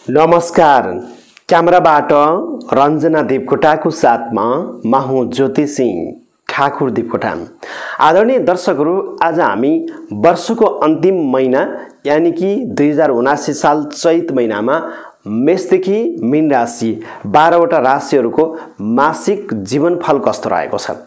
नमस्कार। क्यामेराबाट रञ्जना देवकोटाको साथमा म हुँ ज्योति सिंह ठाकुर देवकोटा। आदरणीय दर्शकहरू, आज हामी वर्षको अन्तिम महिना यानी कि 2079 साल चैत महिनामा मेषदेखि मीन राशि 12 वटा राशिहरूको मासिक जीवनफल कस्तो रहेको छ।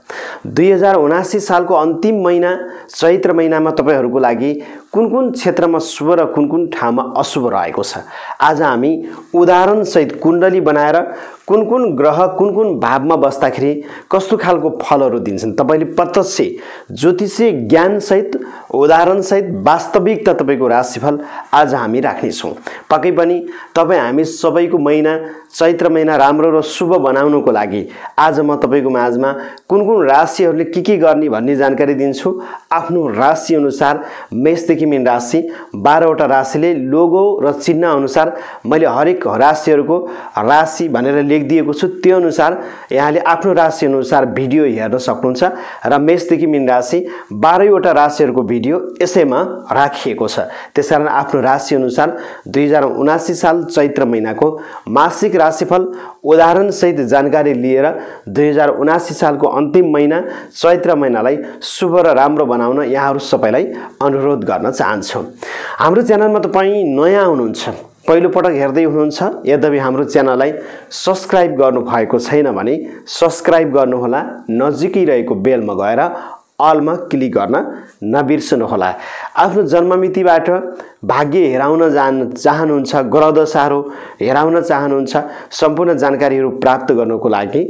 2079 सालको अन्तिम महिना चैत्र महिनामा तपाईहरूको लागि कुन कुन क्षेत्रमा शुभ र कुन कुन ठाउँमा अशुभ रहेको छ। आज हामी उदाहरण सहित कुण्डली बनाएर कुन कुन ग्रह कुन कुन भावमा बस्दाखेरि कस्तो खालको फलहरू दिन्छन् तपाईले प्रत्यक्ष ज्योतिषीय ज्ञान सहित उदाहरण सहित वास्तविकता तपाईको राशिफल आज हामी राख्ने छौं। पक्कै पनि तपाई हामी सबैको महिना चैत्र महिना राम्रो र शुभ बनाउनको लागि आज म तपाईको माझमा कुन कुन राशिहरूले के गर्ने भन्ने जानकारी दिन्छु। आफ्नो राशि अनुसार मेषदेखि मीन राशि 12 वटा राशिले लोगो र चिन्ह अनुसार मैले हरेक राशिहरूको राशि भनेर लेखिदिएको छु। त्यो अनुसार यहाँले आफ्नो राशि अनुसार भिडियो हेर्न सक्नुहुन्छ र मेषदेखि मीन राशि 12 वटा राशिहरूको भिडियो यसैमा राखिएको छ। त्यसकारण आफ्नो राशि अनुसार 2079 साल चैत्र महिनाको मासिक राशिफल उदाहरण सहित जानकारी लिएर 2079 सालको अन्तिम महिना चैत्र महिनालाई शुभ र राम्रो बनाउन यहाँहरु सबैलाई अनुरोध गर्न चाहन्छु। हाम्रो च्यानलमा तपाई नयाँ हुनुहुन्छ, पहिलो पटक हेर्दै हुनुहुन्छ, यद्यपि हाम्रो च्यानललाई सब्स्क्राइब गर्नु भएको छैन भने सब्स्क्राइब गर्नुहोला। नजिकै रहेको बेलमा गएर अलमा क्लिक गर्न नबिर्सनु होला। आफ्नो जन्ममितिबाट भाग्य हेराउन चाहनुहुन्छ, ग्रहदशाहरू हेराउन चाहनुहुन्छ, सम्पूर्ण जानकारीहरू प्राप्त गर्नको लागि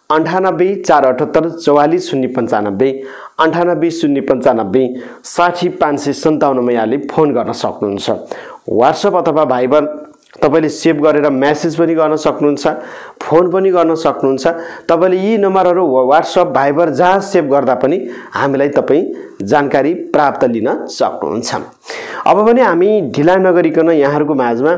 98 478 44 095 98 095 60 557 मा यहाँले फोन गर्न सक्नुहुन्छ। व्हाट्सएप अथवा भाइबर तपाईले सेभ गरेर मेसेज पनि गर्न सक्नुहुन्छ, फोन पनि गर्न सक्नुहुन्छ। तपाईले यी नम्बरहरू व्हाट्सएप भाइबर जहाँ सेभ गर्दा पनि हामीलाई तपाई जानकारी प्राप्त लिन सक्नुहुन्छ। अब पनि हामी ढिला नगरिकन यहाँहरुको माझमा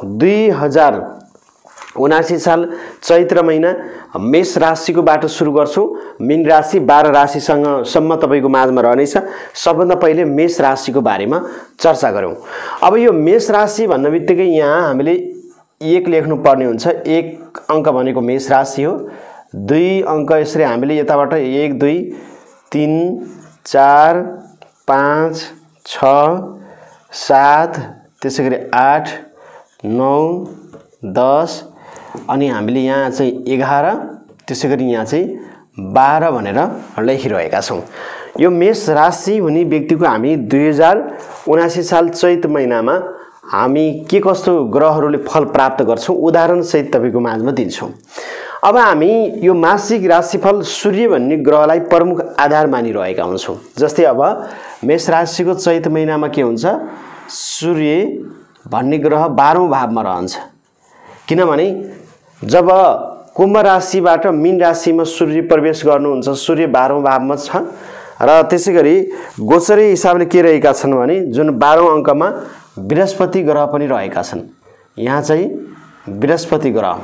2079 साल चैत्र महिना मेष राशिको बाट सुरु गर्छौं। मीन राशि 12 राशिसँग सम्म तपाईको माझमा रहनेछ। सबभन्दा पहिले मेष राशिको बारेमा चर्चा गरौं। अब यो मेष राशि भन्नेबित्तिकै यहाँ हामीले 1 लेख्नु पर्ने हुन्छ। 1 अंक भनेको मेष राशि हो। 2 अंक यसरी हामीले यताबाट 1 2 3 4 5 6 7 त्यसैगरी 8 9 10 अनि हामीले यहाँ चाहिँ 11 त्यसैगरी यहाँ चाहिँ 12 भनेर लेखिरहेका छौं। यो मेष राशि हुने व्यक्तिको हामी 2079 साल चैत महिनामा हामी के कस्तो ग्रहहरूले फल प्राप्त गर्छौं उदाहरण सहित तपाईको माझमा दिन्छौं। अब हामी यो मासिक राशिफल सूर्य भन्ने ग्रहलाई प्रमुख आधार मानिरहेका हुन्छौं। जस्तै अब मेष राशिको चैत महिनामा के हुन्छ, सूर्य भन्ने ग्रह 12औं भावमा रहन्छ। किनभने जब कुम्भ राशिबाट मीन राशिमा सूर्य प्रवेश गर्नुहुन्छ, सूर्य 12औं भावमा छ र त्यसैगरी गोचरी हिसाबले के रहेका छन् भने जुन 12औं अंकमा बृहस्पति ग्रह पनि रहेका छन्। यहाँ चाहिँ बृहस्पति ग्रह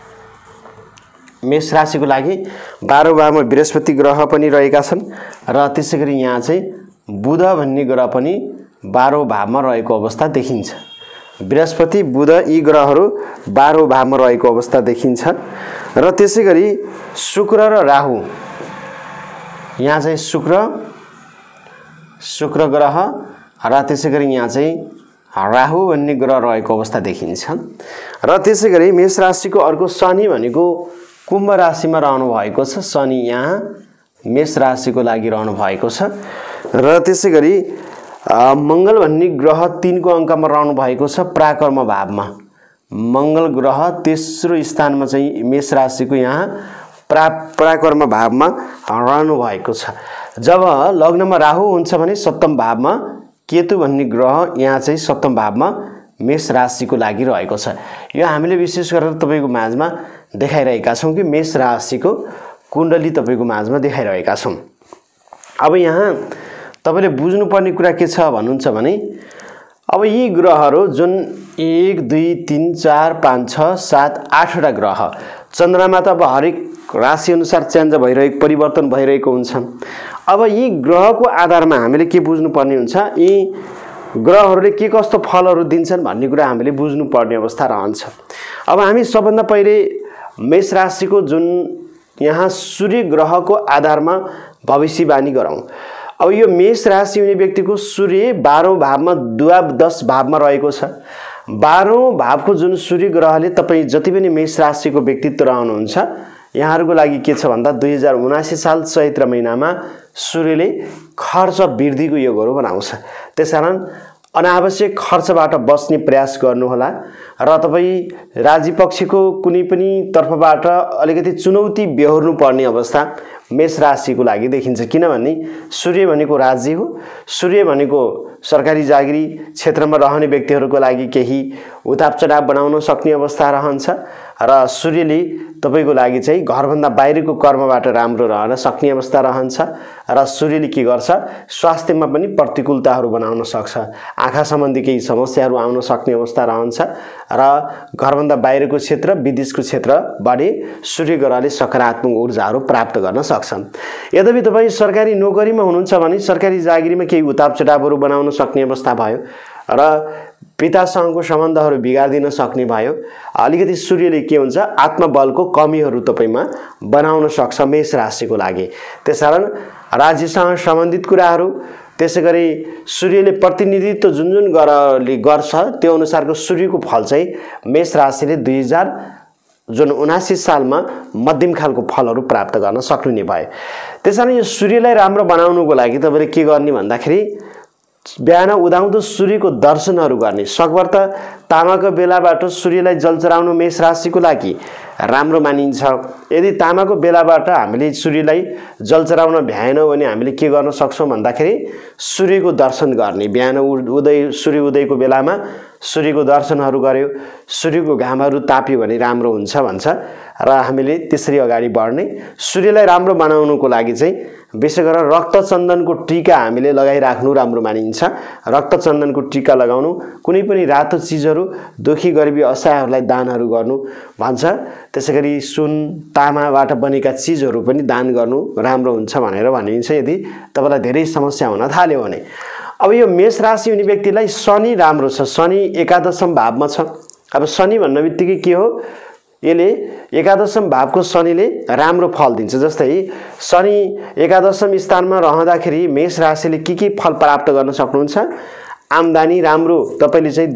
मेष राशिको लागि 12औं भावमा बृहस्पति ग्रह पनि रहेका छन् र त्यसैगरी यहाँ चाहिँ बुध भन्ने ग्रह पनि 12औं भावमा रहेको अवस्था देखिन्छ। बृहस्पति बुध यी ग्रहहरू 12औं भावमा रहेको अवस्था देखिन्छ र त्यसैगरी शुक्र र राहु यहाँ चाहिँ शुक्र ग्रह र त्यसैगरी यहाँ चाहिँ राहु भन्ने ग्रह रहेको अवस्था देखिन्छ र त्यसैगरी मेष राशिको अर्को शनि भनेको कुम्भ राशिमा रहनु भएको छ। शनि यहाँ मेष राशिको लागि रहनु भएको छ र त्यसैगरी मंगल भन्ने ग्रह 3 को अंकमा रहनु भएको छ पराक्रम भावमा। मंगल ग्रह तेस्रो स्थानमा चाहिँ मेष राशिको यहाँ पराक्रम भावमा रहनु भएको छ। जब लग्नमा राहु हुन्छ भने सप्तम भावमा केतु भन्ने ग्रह यहाँ चाहिँ सप्तम भावमा मेष राशिको लागि रहेको छ। यो हामीले विशेष गरेर तपाईको माझमा देखाइरहेका छौं कि मेष राशिको कुण्डली तपाईको माझमा देखाइरहेका छौं। अब यहाँ तपाईले बुझ्नुपर्ने कुरा के छ भन्नुहुन्छ भने अब यी ग्रहहरू जुन 1 2 3 4 5 6 7 8 वटा ग्रह चन्द्रमा त अब हरेक राशि अनुसार चेन्ज भइरहेको परिवर्तन भइरहेको हुन्छ। अब यी ग्रहको आधारमा हामीले के बुझ्नुपर्ने हुन्छ, यी ग्रहहरूले के कस्तो फलहरू दिन्छन् भन्ने कुरा हामीले बुझ्नुपर्ने अवस्था रहन्छ। अब हामी सबभन्दा पहिले मेष राशिको जुन यहाँ सूर्य ग्रहको आधारमा भविष्यवाणी गरौँ। अब यो मेष राशि हुने व्यक्तिको सूर्य 12औं भावमा द्वादश भावमा रहेको छ। 12औं भावको जुन सूर्य ग्रहले तपाईँ जति पनि मेष राशिको व्यक्तित्व रहनुहुन्छ यहाँहरूको लागि के छ भन्दा 2079 साल चैत्र महिनामा सूर्यले खर्च वृद्धिको योगहरू बनाउँछ। त्यसकारण अनावश्यक खर्चबाट बस्ने प्रयास गर्नुहोला र तपाईँ राज्य पक्षको कुनै पनि तर्फबाट अलिकति चुनौती बेहोर्नु पर्ने अवस्था मेष राशिको लागि देखिन्छ। किनभने सूर्य भनेको राज्य हो। सूर्य भनेको सरकारी जागिरी क्षेत्रमा रहने व्यक्तिहरूको लागि केही उताप चढाव बनाउन सक्ने अवस्था रहन्छ र सूर्यले तपाईको लागि चाहिँ घरभन्दा बाहिरको कर्मबाट राम्रो रहन सक्ने अवस्था रहन्छ र सूर्यले के गर्छ स्वास्थ्यमा पनि प्रतिकूलताहरू बनाउन सक्छ। आँखा सम्बन्धी केही समस्याहरू आउन सक्ने अवस्था रहन्छ र घरभन्दा बाहिरको क्षेत्र विदेशको क्षेत्रबाट सूर्य ग्रहले सकारात्मक ऊर्जाहरू प्राप्त गर्न सक्छन्। यद्यपि तपाईँ सरकारी नोकरीमा हुनुहुन्छ भने सरकारी जागिरीमा केही उताप चढावहरू बनाउन सक्ने अवस्था भयो र पितासँगको सम्बन्धहरू बिगार्दिन सक्ने भयो। अलिकति सूर्यले के हुन्छ आत्मबलको कमीहरू तपाईमा बनाउन सक्छ मेष राशिको लागि। त्यसकारण राज्यसँग सम्बन्धित कुराहरू त्यसैगरी सूर्यले प्रतिनिधित्व जुन जुन ग्रहले गर्छ त्यो अनुसारको सूर्यको फल चाहिँ मेष राशिले 2079 सालमा मध्यम खालको फलहरू प्राप्त गर्न सक्ने भयो। त्यसैले यो सूर्यलाई राम्रो बनाउनुको लागि तपाईले के गर्ने भन्दाखेरि बिहान उदाउँदो सूर्यको दर्शनहरू गर्ने। सकभर त तामाको बेलाबाट सूर्यलाई जल चढाउनु मेष राशिको लागि राम्रो मानिन्छ। यदि तामाको बेलाबाट हामीले सूर्यलाई जल चढाउन भ्याएनौँ भने हामीले के गर्न सक्छौँ भन्दाखेरि सूर्यको दर्शन गर्ने। बिहान सूर्य उदयको बेलामा सूर्यको दर्शनहरू गर्यो, सूर्यको घामहरू ताप्यो भने राम्रो हुन्छ भन्छ र हामीले त्यसरी अगाडि बढ्ने। सूर्यलाई राम्रो बनाउनुको लागि चाहिँ विशेष गरेर रक्तचन्दनको टीका हामीले लगाइराख्नु राम्रो मानिन्छ। रक्तचन्दनको टीका लगाउनु, कुनै पनि रातो चिजहरू दुखी गरिबी असहायहरूलाई दानहरू गर्नु भन्छ। त्यसैगरी सुन तामाबाट बनेका चिजहरू पनि दान गर्नु राम्रो हुन्छ भनेर भनिन्छ यदि तपाईलाई धेरै समस्या हुन थाल्यो भने। अब यो मेष राशि हुने व्यक्तिलाई शनि राम्रो छ। शनि एकादशम भावमा छ। अब शनि भन्ने बित्तिकै के हो यसले एकादशम भावको शनिले राम्रो फल दिन्छ। जस्तै शनि एकादशम स्थानमा रहँदाखेरि मेष राशिले के फल प्राप्त गर्न सक्नुहुन्छ। आम्दानी राम्रो तपाईले चाहिँ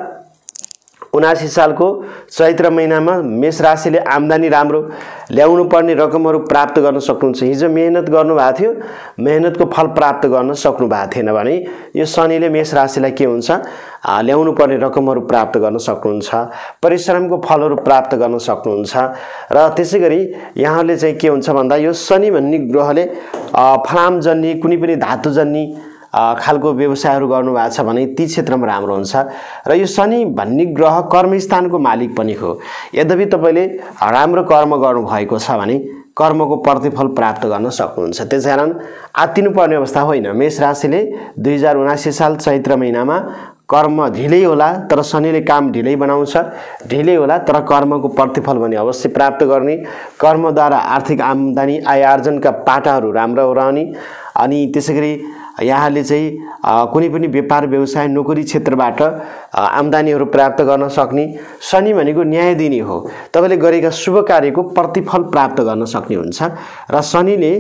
2079 सालको चैत्र महिनामा मेष राशिले आम्दानी राम्रो ल्याउनु पर्ने रकमहरू प्राप्त गर्न सक्नुहुन्छ। हिजो मेहनत गर्नुभएको थियो, मेहनतको फल प्राप्त गर्न सक्नु भएको थिएन भने यो शनिले मेष राशिलाई के हुन्छ ल्याउनु पर्ने रकमहरू प्राप्त गर्न सक्नुहुन्छ, परिश्रमको फलहरू प्राप्त गर्न सक्नुहुन्छ। र त्यसैगरी यहाँले चाहिँ के हुन्छ भन्दा यो शनि भन्ने ग्रहले फलामजन्य कुनै पनि धातुजन्य खालको व्यवसायहरू गर्नुभएको छ भने ती क्षेत्रमा राम्रो हुन्छ। र यो शनि भन्ने ग्रह कर्मस्थानको मालिक पनि हो। यद्यपि तपाईले राम्रो कर्म गर्नु भएको छ भने कर्मको प्रतिफल प्राप्त गर्न सक्नुहुन्छ। त्यसकारण आत्तिनु पर्ने अवस्था होइन। मेष राशिले 2079 साल चैत्र महिनामा कर्म ढिलै होला तर शनिले काम ढिलै बनाउँछ। ढिलै होला तर कर्मको प्रतिफल पनि अवश्य प्राप्त गर्ने। कर्मद्वारा आर्थिक आम्दानी आय आर्जनका पाटाहरू राम्रो रहने। अनि त्यसैगरी यहाँले चाहिँ कुनै पनि व्यापार व्यवसाय नोकरी क्षेत्रबाट आम्दानीहरू प्राप्त गर्न सक्ने। शनि भनेको न्याय दिने हो। तपाईले गरेका शुभ कार्यको प्रतिफल प्राप्त गर्न सक्ने हुन्छ। र शनिले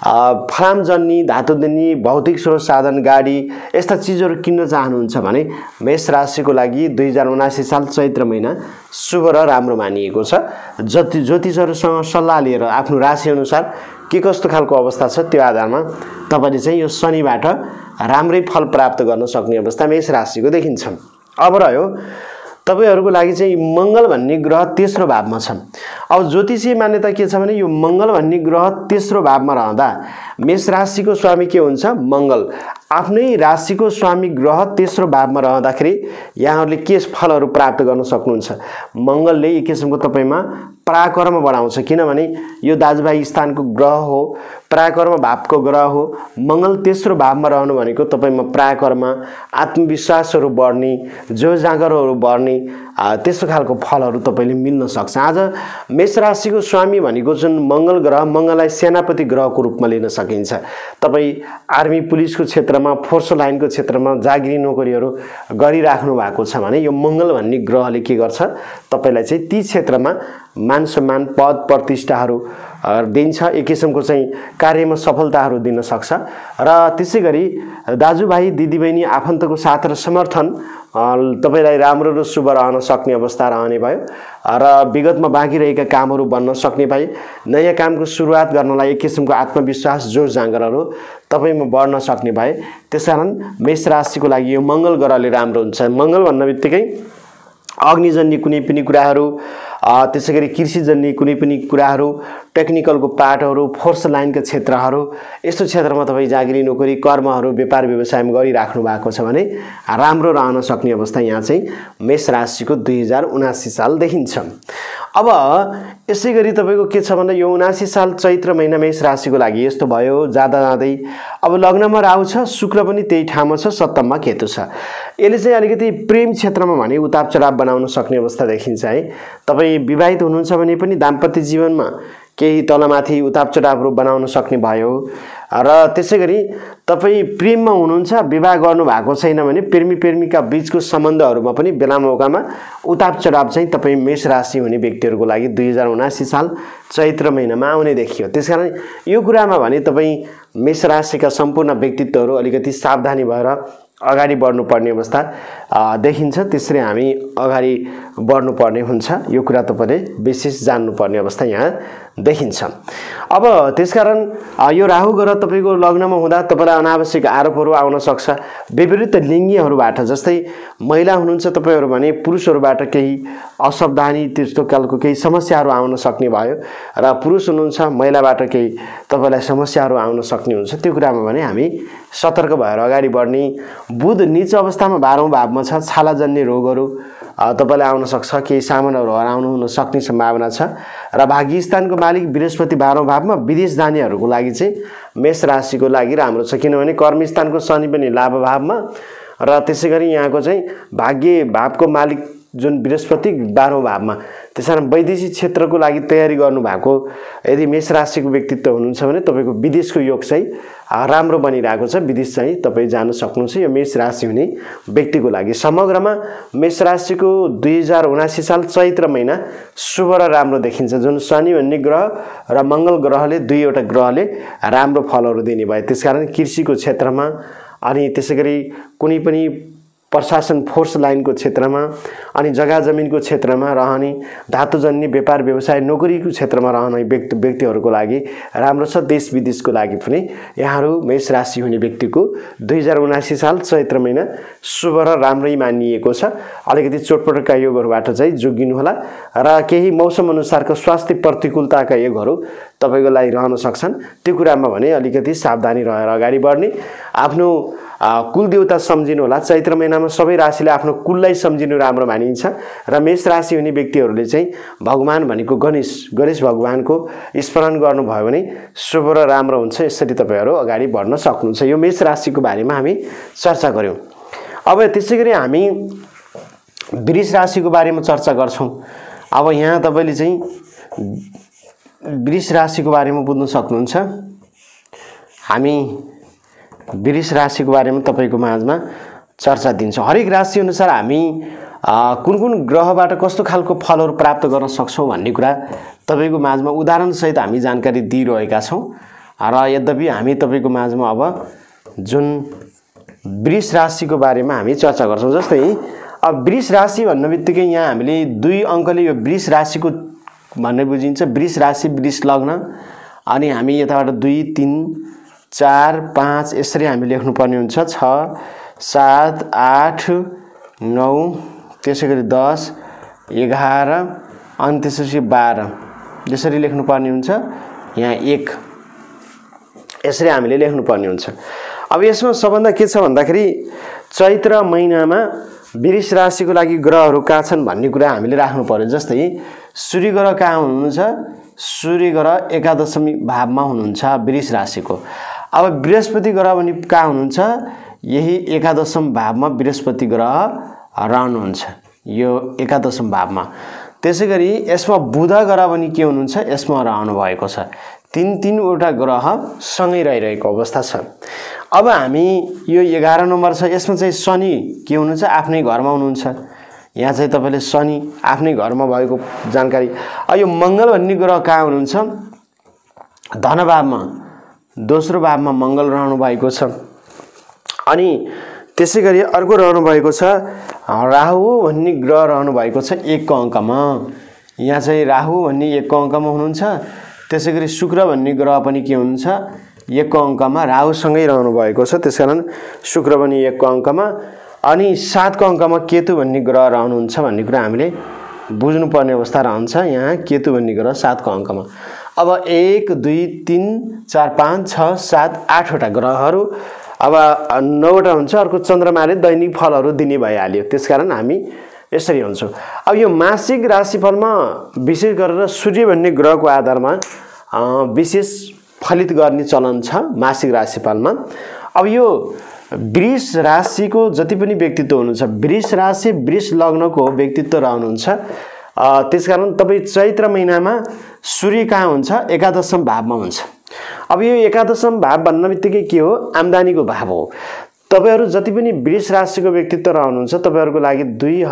फलामजन्य धातुजन्य भौतिक स्रोत साधन गाडी यस्ता चिजहरू किन्न चाहनुहुन्छ भने मेष राशिको लागि 2079 साल चैत्र महिना शुभ र राम्रो मानिएको छ। ज्योतिषहरूसँग सल्लाह लिएर आफ्नो राशि अनुसार के कस्तो खालको अवस्था छ त्यो आधारमा तपाईले चाहिँ यो शनिबाट राम्रै फल प्राप्त गर्न सक्ने अवस्था मेष राशिको देखिन्छ। अब रह्यो तपाईहरुको लागि चाहिँ मंगल भन्ने ग्रह तेस्रो भावमा छ। अब ज्योतिषीय मान्यता के छ भने यो मंगल भन्ने ग्रह तेस्रो भावमा रहँदा मेष राशिको स्वामी के हुन्छ मंगल। आफ्नै राशिको स्वामी ग्रह तेस्रो भावमा रहँदाखेरि यहाँहरुले के फलहरू प्राप्त गर्न सक्नुहुन्छ। मंगलले एक किसिमको तपाईमा पराक्रम बढाउँछ। किनभने यो दाजुभाइ स्थानको ग्रह हो, पराक्रम भावको ग्रह हो। मंगल तेस्रो भावमा रहनु भनेको तपाईमा पराक्रम, आत्मविश्वासहरू बढ्ने, जो जागरहरू बढ्ने त्यस्तो खालको फलहरू तपाईले मिल्न सक्छ। आज मेष राशिको स्वामी भनेको जुन मङ्गल ग्रह, मङ्गललाई सेनापति ग्रहको रूपमा लिन सकिन्छ। तपाईँ आर्मी पुलिसको क्षेत्रमा, फोर्स लाइनको क्षेत्रमा जागिरी नोकरीहरू गरिराख्नु भएको छ भने यो मङ्गल भन्ने ग्रहले के गर्छ, तपाईलाई चाहिँ ती क्षेत्रमा मान सम्मान, पद प्रतिष्ठाहरू दिन्छ, एक किसिमको चाहिँ कार्यमा सफलताहरू दिन सक्छ। र त्यसै गरी दाजुभाइ दिदीबहिनी आफन्तको साथ र समर्थन तपाईलाई राम्रो र शुभ रहन सक्ने अवस्था रहने भयो र विगतमा बाँकी रहेका कामहरू बन्न सक्ने भए, नयाँ कामको सुरुवात गर्नलाई एक किसिमको आत्मविश्वास, जोस जाँगरहरू तपाईमा बढ्न सक्ने भए। त्यसकारण मेष राशिको लागि यो मङ्गल ग्रहले राम्रो हुन्छ। मङ्गल भन्ने बित्तिकै अग्निजन्य कुनै पनि कुराहरू, त्यसै गरी कृषिजन्य कुनै पनि कुराहरू, टेक्निकलको पार्टहरू, फोर्स लाइनका क्षेत्रहरू, यस्तो क्षेत्रमा तपाईँ जागिरी नोकरी, कर्महरू, व्यापार व्यवसायमा गरिराख्नु भएको छ भने राम्रो रहन सक्ने अवस्था यहाँ चाहिँ मेष राशिको 2079 साल देखिन्छ। अब यसै गरी तपाईँको के छ भन्दा यो 79 साल चैत्र महिना मेष राशिको लागि यस्तो भयो। जाँदा जाँदै अब लग्नमा राहु छ, शुक्र पनि त्यही ठाउँमा छ, सप्तममा केतु छ। यसले चाहिँ अलिकति प्रेम क्षेत्रमा भने उताप चढाव बनाउन सक्ने अवस्था देखिन्छ है। तपाईँ विवाहित हुनुहुन्छ भने पनि दाम्पत्य जीवनमा केही तलमाथि उताप चढावहरू बनाउन सक्ने भयो। र त्यसै गरी तपाईँ प्रेममा हुनुहुन्छ, विवाह गर्नु भएको छैन भने प्रेमी प्रेमिका बीचको सम्बन्धहरूमा पनि बेला मौकामा उताप चढाव चाहिँ तपाईँ मेष राशि हुने व्यक्तिहरूको लागि 2079 साल चैत्र महिनामा आउने देखियो। त्यसकारण यो कुरामा भने तपाईँ मेष राशिका सम्पूर्ण व्यक्तित्वहरू अलिकति सावधानी भएर अगाडि बढ्नुपर्ने अवस्था देखिन्छ। त्यसरी हामी अगाडि बढ्नुपर्ने हुन्छ। यो कुरा तपाईँले विशेष जान्नुपर्ने अवस्था यहाँ देखिन्छ। अब त्यसकारण यो राहु ग्रह तपाईँको लग्नमा हुँदा तपाईँलाई अनावश्यक आरोपहरू आउन सक्छ विपरीत लिङ्गीहरूबाट। जस्तै महिला हुनुहुन्छ तपाईँहरू भने पुरुषहरूबाट केही असावधानी, त्यस्तो खालको केही समस्याहरू आउन सक्ने भयो र पुरुष हुनुहुन्छ महिलाबाट केही तपाईँलाई समस्याहरू आउन सक्ने हुन्छ। त्यो कुरामा भने हामी सतर्क भएर अगाडि बढ्ने। बुध नीच अवस्थामा 12औं भावमा छ, छालाजन्य रोगहरू तपाईलाई आउन सक्छ, केही सामानहरू हराउनु हुन सक्ने सम्भावना छ। र भाग्यस्थानको मालिक बृहस्पति 12औं भावमा विदेश जानेहरूको लागि चाहिँ मेष राशिको लागि राम्रो छ, किनभने कर्मस्थानको शनि पनि लाभ भावमा र त्यसै गरी यहाँको चाहिँ भाग्य भावको मालिक जुन बृहस्पति 12औं भावमा। त्यसकारण वैदेशिक क्षेत्रको लागि तयारी गर्नुभएको यदि मेष राशिको व्यक्तित्व हुनुहुन्छ भने तपाईँको विदेशको योग चाहिँ राम्रो बनिरहेको छ, विदेश चाहिँ तपाईँ जान सक्नुहुन्छ। यो मेष राशि हुने व्यक्तिको लागि समग्रमा मेष राशिको 2079 साल चैत्र महिना शुभ र राम्रो देखिन्छ। जुन शनि भन्ने ग्रह र मङ्गल ग्रहले, दुईवटा ग्रहले राम्रो फलहरू दिने भए। त्यसकारण कृषिको क्षेत्रमा अनि त्यसै गरी कुनै पनि प्रशासन फोर्स लाइनको क्षेत्रमा अनि जग्गा जमिनको क्षेत्रमा रहने, धातुजन्य व्यापार व्यवसाय नोकरीको क्षेत्रमा रहने व्यक्तिहरूको लागि राम्रो छ। देश विदेशको लागि पनि यहाँहरू मेष राशि हुने व्यक्तिको 2079 साल चैत्र महिना शुभ र राम्रै मानिएको छ। अलिकति चोटपटकका योगहरूबाट चाहिँ जोगिनु होला र केही मौसम अनुसारको स्वास्थ्य प्रतिकूलताका योगहरू तपाईँको लागि रहन सक्छन्। त्यो कुरामा भने अलिकति सावधानी रहेर अगाडि बढ्ने। आफ्नो कुलदेवता सम्झिनु होला। चैत्र महिनामा सबै राशिले आफ्नो कुललाई सम्झिनु राम्रो मानिन्छ र मेष राशि हुने व्यक्तिहरूले चाहिँ भगवान भनेको गणेश भगवानको स्मरण गर्नुभयो भने शुभ र राम्रो हुन्छ। यसरी तपाईँहरू अगाडि बढ्न सक्नुहुन्छ। यो मेष राशिको बारेमा हामी चर्चा गऱ्यौँ। अब त्यसै गरी हामी वृष राशिको बारेमा चर्चा गर्छौँ। अब यहाँ तपाईँले चाहिँ वृष राशिको बारेमा बुझ्न सक्नुहुन्छ। हामी वृष राशिको बारेमा तपाईको माझमा चर्चा दिन्छौँ। हरेक राशि अनुसार हामी कुन कुन ग्रहबाट कस्तो खालको फलहरू प्राप्त गर्न सक्छौँ भन्ने कुरा तपाईको माझमा उदाहरणसहित हामी जानकारी दिइरहेका छौँ। र यद्यपि हामी तपाईको माझमा अब जुन वृष राशिको बारेमा हामी चर्चा गर्छौँ। जस्तै अब वृष राशि भन्ने बित्तिकै यहाँ हामीले 2 अङ्कले यो वृष राशिको भन्ने बुझिन्छ। वृष राशि, वृष लग्न, अनि हामी यताबाट 2, 3, 4, 5 यसरी हामी लेख्नुपर्ने हुन्छ। 6, 7, 8, 9 त्यसै गरी 10, 11 अनि त्यसपछि 12 यसरी लेख्नुपर्ने हुन्छ। यहाँ 1 यसरी हामीले लेख्नुपर्ने हुन्छ। अब यसमा सबभन्दा के छ भन्दाखेरि चैत्र महिनामा वृष राशिको लागि ग्रहहरू कहाँ छन् भन्ने कुरा हामीले राख्नु पर्यो। जस्तै सूर्य ग्रह कहाँ हुनुहुन्छ? सूर्य ग्रह एकादशमी भावमा हुनुहुन्छ वृष राशिको। अब बृहस्पति ग्रह पनि कहाँ हुनुहुन्छ? यही एकादशम भावमा बृहस्पति ग्रह रहनुहुन्छ। यो एकादशम भावमा। त्यसैगरी यसमा बुध ग्रह पनि के हुनुहुन्छ, यसमा रहनु भएको छ। तीनवटा ग्रह सँगै रहिरहेको अवस्था छ। अब हामी यो 11 नम्बर छ, यसमा चाहिँ शनि के हुनुहुन्छ, आफ्नै घरमा हुनुहुन्छ। यहाँ चाहिँ तपाईले शनि आफ्नै घरमा भएको जानकारी। यो मङ्गल भन्ने ग्रह कहाँ हुनुहुन्छ, धनभावमा, दोस्रो भावमा मङ्गल रहनु भएको छ। अनि त्यसैगरी अर्को रहनु भएको छ राहु भन्ने ग्रह रहनु भएको छ 1 को अङ्कमा। यहाँ चाहिँ राहु भन्ने 1 को अङ्कमा हुनुहुन्छ। त्यसैगरी शुक्र भन्ने ग्रह पनि के हुनुहुन्छ, 1 को अङ्कमा, राहुसँगै रहनु भएको छ। त्यसकारण शुक्र पनि 1 को अङ्कमा। अनि 7 को अङ्कमा केतु भन्ने ग्रह रहनुहुन्छ भन्ने कुरा हामीले बुझ्नुपर्ने अवस्था रहन्छ। यहाँ केतु भन्ने ग्रह 7 को अङ्कमा। अब 1 2 3 4 5 6 7 8वटा ग्रहहरू, अब 9वटा हुन्छ। अर्को चन्द्रमाले दैनिक फलहरू दिने भइहाल्यो, त्यसकारण हामी यसरी हुन्छौँ। अब यो मासिक राशिफलमा विशेष गरेर सूर्य भन्ने ग्रहको आधारमा विशेष फलित गर्ने चलन छ मासिक राशिफलमा। अब यो वृष राशिको जति पनि व्यक्तित्व हुनुहुन्छ, वृष राशि वृष लग्नको व्यक्तित्व रहनुहुन्छ। त्यसकारण तपाईँ चैत्र महिनामा सूर्य कहाँ हुन्छ, एकादशम भावमा हुन्छ। अब यो एकादशम भाव भन्न बित्तिकै के हो, आम्दानीको भाव हो। तपाईहरु जति पनि वृष राशिको व्यक्तित्व रहनुहुन्छ, तपाईहरुको लागि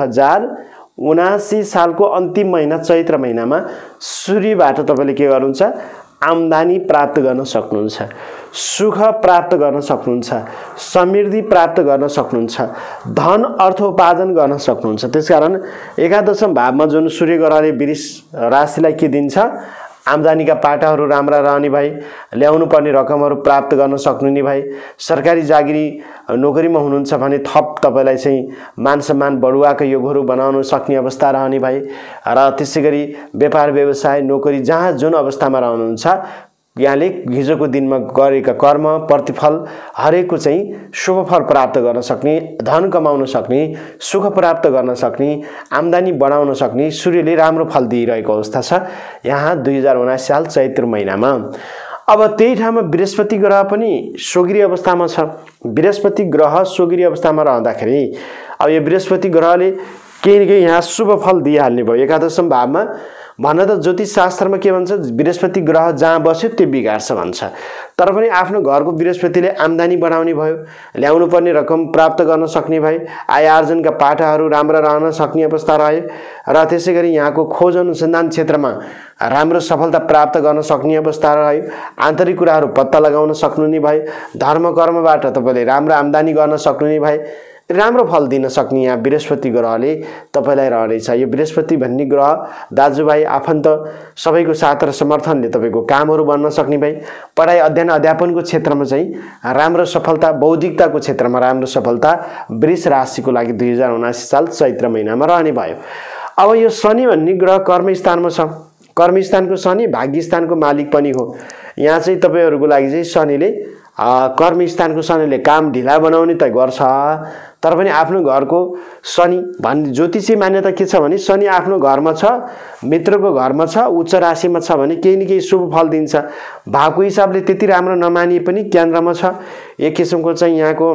2079 सालको अन्तिम महिना चैत्र महिनामा सूर्यबाट तपाईले के गर्नुहुन्छ, आम्दानी प्राप्त गर्न सक्नुहुन्छ, सुख प्राप्त गर्न सक्नुहुन्छ, समृद्धि प्राप्त गर्न सक्नुहुन्छ, धन अर्थोपार्जन गर्न सक्नुहुन्छ। त्यसकारण एकादशम भावमा जुन सूर्य ग्रहले वृष राशिलाई के दिन्छ, आम्दानीका पाटाहरू राम्रा रहने भई, ल्याउनु पर्ने रकमहरू प्राप्त गर्न सक्नुहुने भई, सरकारी जागिरी नोकरीमा हुनुहुन्छ भने थप तपाईलाई चाहिँ मान सम्मान बढुवाका योगहरू बनाउन सक्ने अवस्था रहने भई, र त्यसैगरी व्यापार व्यवसाय नोकरी जहाँ जुन अवस्थामा रहनुहुन्छ, यहाँले हिजोको दिनमा गरेका कर्म प्रतिफल हरेकको चाहिँ शुभ फल प्राप्त गर्न सक्ने, धन कमाउन सक्ने, सुख प्राप्त गर्न सक्ने, आम्दानी बढाउन सक्ने सूर्यले राम्रो फल दिइरहेको अवस्था छ यहाँ 2079 साल चैत्र महिनामा। अब त्यही ठाउँमा बृहस्पति ग्रह पनि सोगिरी अवस्थामा छ। बृहस्पति ग्रह सोगिरी अवस्थामा रहँदाखेरि अब यो बृहस्पति ग्रहले केही न केही यहाँ शुभ फल दिइहाल्ने भयो। एकादशम भावमा भन्न त ज्योतिष शास्त्रमा के भन्छ, बृहस्पति ग्रह जहाँ बस्यो त्यो बिगार्छ भन्छ। तर पनि आफ्नो घरको बृहस्पतिले आम्दानी बढाउने भयो, ल्याउनु पर्ने रकम प्राप्त गर्न सक्ने भए, आय आर्जनका पाटाहरू राम्रा रहन सक्ने अवस्था रह्यो, र त्यसैगरी यहाँको खोज अनुसन्धान क्षेत्रमा राम्रो सफलता प्राप्त गर्न सक्ने अवस्था रह्यो, आन्तरिक कुराहरू पत्ता लगाउन सक्नुहुने भए, धर्म कर्मबाट तपाईले राम्रो आम्दानी गर्न सक्नुहुने भए, राम्रो फल दिन सक्ने यहाँ बृहस्पति ग्रहले तपाईलाई रहनेछ। यो बृहस्पति भन्ने ग्रह दाजुभाइ आफन्त सबैको साथ र समर्थनले तपाईको कामहरू बन्न सक्ने भए, पढाइ अध्ययन अध्यापनको क्षेत्रमा चाहिँ राम्रो सफलता, बौद्धिकताको क्षेत्रमा राम्रो सफलता वृष राशिको लागि 2079 साल चैत्र महिनामा रहने भयो। अब यो शनि भन्ने ग्रह कर्मस्थानमा छ। कर्मस्थानको शनि भाग्यस्थानको मालिक पनि हो। यहाँ चाहिँ तपाईहरुको लागि चाहिँ शनिले कर्मस्थानको शनिले काम ढिला बनाउने त गर्छ, तर पनि आफ्नो घरको शनि भन्ने ज्योतिषी मान्यता के छ भने शनि आफ्नो घरमा छ, मित्रको घरमा छ, उच्च राशिमा छ भने केही न केही शुभ फल दिन्छ। भावको हिसाबले त्यति राम्रो नमानिए पनि केन्द्रमा छ। एक किसिमको चाहिँ यहाँको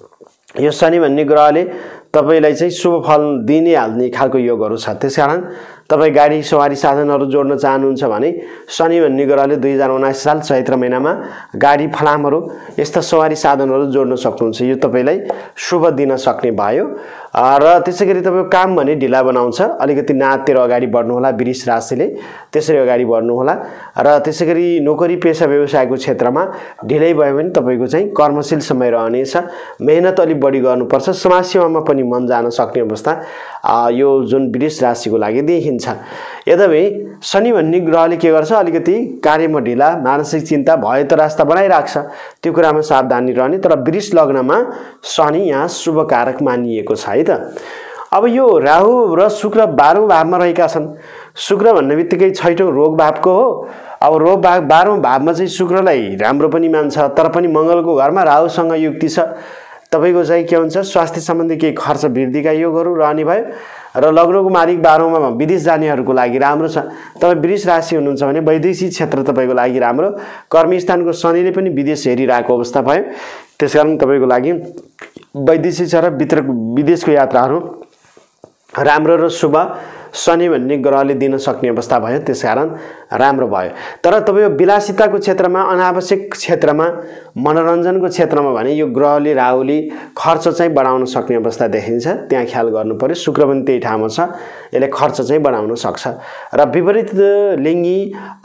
यो शनि भन्ने ग्रहले तपाईलाई चाहिँ शुभ फल दिने हाल्ने खालको योगहरू छ। त्यसकारण तपाई गाडी सवारी साधनहरू जोड्न चाहनुहुन्छ भने शनि भन्ने ग्रहले 2079 साल चैत्र महिनामा गाडी फलामहरू यस्ता सवारी साधनहरू जोड्न सक्नुहुन्छ। यो तपाईलाई शुभ दिन सक्ने भयो। र त्यसैगरी तपाईको काम भने ढिला बनाउँछ, अलिकति नातेर अगाडि बढ्नु होला वृष राशिले, त्यसरी अगाडि बढ्नु होला। र त्यसैगरी नोकरी पेशा व्यवसायको क्षेत्रमा ढिलै भयो भने तपाईको चाहिँ कर्मशील समय रहनेछ, मेहनत अलि बढी गर्नुपर्छ, समाज सेवामा पनि मन जान सक्ने अवस्था यो जुन वृष राशिको लागि देखिन्छ। यद्यपि शनि भन्ने ग्रहले के गर्छ, अलिकति कार्यमा ढिला, मानसिक चिन्ता भयो त रास्ता बनाइराख्छ, त्यो कुरामा सावधानी रहने। तर वृष लग्नमा शनि यहाँ शुभ कारक मानिएको छ है त। अब यो राहु र शुक्र 12औं भावमा रहेका छन्। शुक्र भन्ने बित्तिकै 6औं रोग भावको हो। अब रोग भाव 12औं भावमा चाहिँ शुक्रलाई राम्रो पनि मान्छ, तर पनि मंगलको घरमा राहुसँग युक्ति छ। तपाईको चाहिँ के हुन्छ, स्वास्थ्य सम्बन्धी केही खर्च वृद्धिका योगहरू रहने भयो, र लग्नको मालिक 12औंमा विदेश जानेहरूको लागि राम्रो छ। तपाई वृष राशि हुनुहुन्छ भने वैदेशिक क्षेत्र तपाईको लागि राम्रो, कर्मस्थानको शनिले पनि विदेश हेरिरहेको अवस्था भयो। त्यसकारण तपाईको लागि वैदेशिक र विदेशको यात्राहरू राम्रो र शुभ शनि भन्ने ग्रहले दिन सक्ने अवस्था भयो, त्यसकारण राम्रो भयो। तर तपाईँ विलासिताको क्षेत्रमा, अनावश्यक क्षेत्रमा, मनोरञ्जनको क्षेत्रमा भने यो ग्रहले राहुले खर्च चाहिँ बढाउन सक्ने अवस्था देखिन्छ, त्यहाँ ख्याल गर्नु पर्यो। शुक्र पनि त्यही ठाउँमा छ, यसले खर्च चाहिँ बढाउन सक्छ र विपरीत लिङ्गी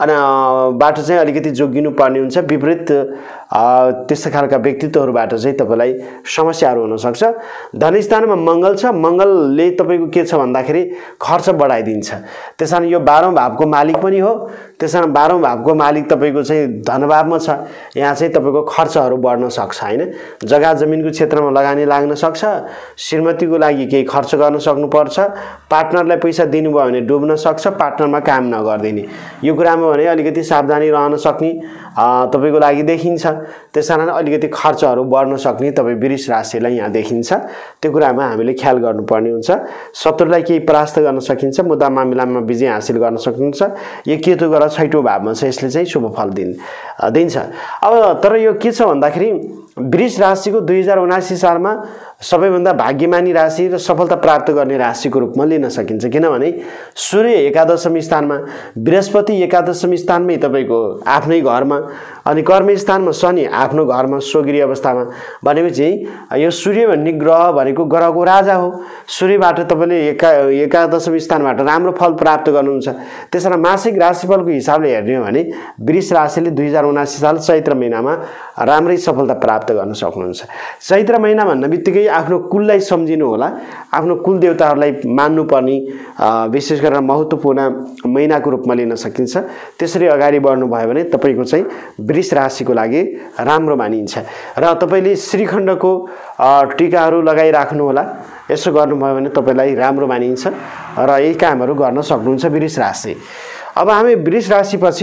बाटो चाहिँ अलिकति जोगिनु पर्ने हुन्छ। विपरीत त्यस्ता खालका व्यक्तित्वहरूबाट चाहिँ तपाईँलाई समस्याहरू हुनसक्छ। धनस्थानमा मङ्गल छ, मङ्गलले तपाईँको के छ भन्दाखेरि खर्च बढाइदिन्छ। त्यसकारण यो 12औं भावको मालिक पनि हो, त्यसकारण 12औं भावको मालिक तपाईँको चाहिँ धनभावमा छ, यहाँ चाहिँ तपाईँको खर्चहरू बढ्न सक्छ हैन। जग्गा जमिनको क्षेत्रमा लगानी लाग्न सक्छ, श्रीमतीको लागि केही खर्च गर्न सक्नुपर्छ, पार्टनरलाई पैसा दिनुभयो भने डुब्न सक्छ, पार्टनरमा काम नगर्दिने, यो कुरामा भने अलिकति सावधानी रहन सक्ने तपाईँको लागि देखिन्छ। त्यसकारण अलिकति खर्चहरू बढ्न सक्ने तपाईँ वृष राशिलाई यहाँ देखिन्छ, त्यो कुरामा हामीले ख्याल गर्नुपर्ने हुन्छ। शत्रुलाई केही परास्त गर्न सकिन्छ, मुद्दा मामिलामा विजय हासिल गर्न सक्नुहुन्छ। यो केतु ग्रह 6औं भावमा छ, यसले चाहिँ शुभ फल दिन्छ। अब तर यो के छ भन्दाखेरि वृष राशिको 2079 सालमा सबैभन्दा भाग्यमानी राशि र सफलता प्राप्त गर्ने राशिको रूपमा लिन सकिन्छ, किनभने सूर्य एकादशमी स्थानमा, बृहस्पति एकादशमी स्थानमै तपाईँको आफ्नै घरमा, अनि कर्म स्थानमा शनि आफ्नो घरमा सोगिरी अवस्थामा, भनेपछि यो सूर्य भन्ने ग्रह भनेको ग्रहको राजा हो। सूर्यबाट तपाईँले एकादशमी स्थानबाट राम्रो फल प्राप्त गर्नुहुन्छ। त्यसैले मासिक राशिफलको हिसाबले हेर्ने हो भने वृष राशिले 2079 साल चैत्र महिनामा राम्रै सफलता प्राप्त गर्न सक्नुहुन्छ। चैत्र महिना भन्ने बित्तिकै आफ्नो कुललाई सम्झिनु होला, आफ्नो कुल देवताहरूलाई मान्नुपर्ने विशेष गरेर महत्त्वपूर्ण महिनाको रूपमा लिन सकिन्छ। त्यसरी अगाडि बढ्नुभयो भने तपाईँको चाहिँ वृष राशिको लागि राम्रो मानिन्छ र तपाईँले श्रीखण्डको टीकाहरू लगाइराख्नु होला। यसो गर्नुभयो भने तपाईँलाई राम्रो मानिन्छ र यही कामहरू गर्न सक्नुहुन्छ वृष राशि। अब हामी वृष राशिपछि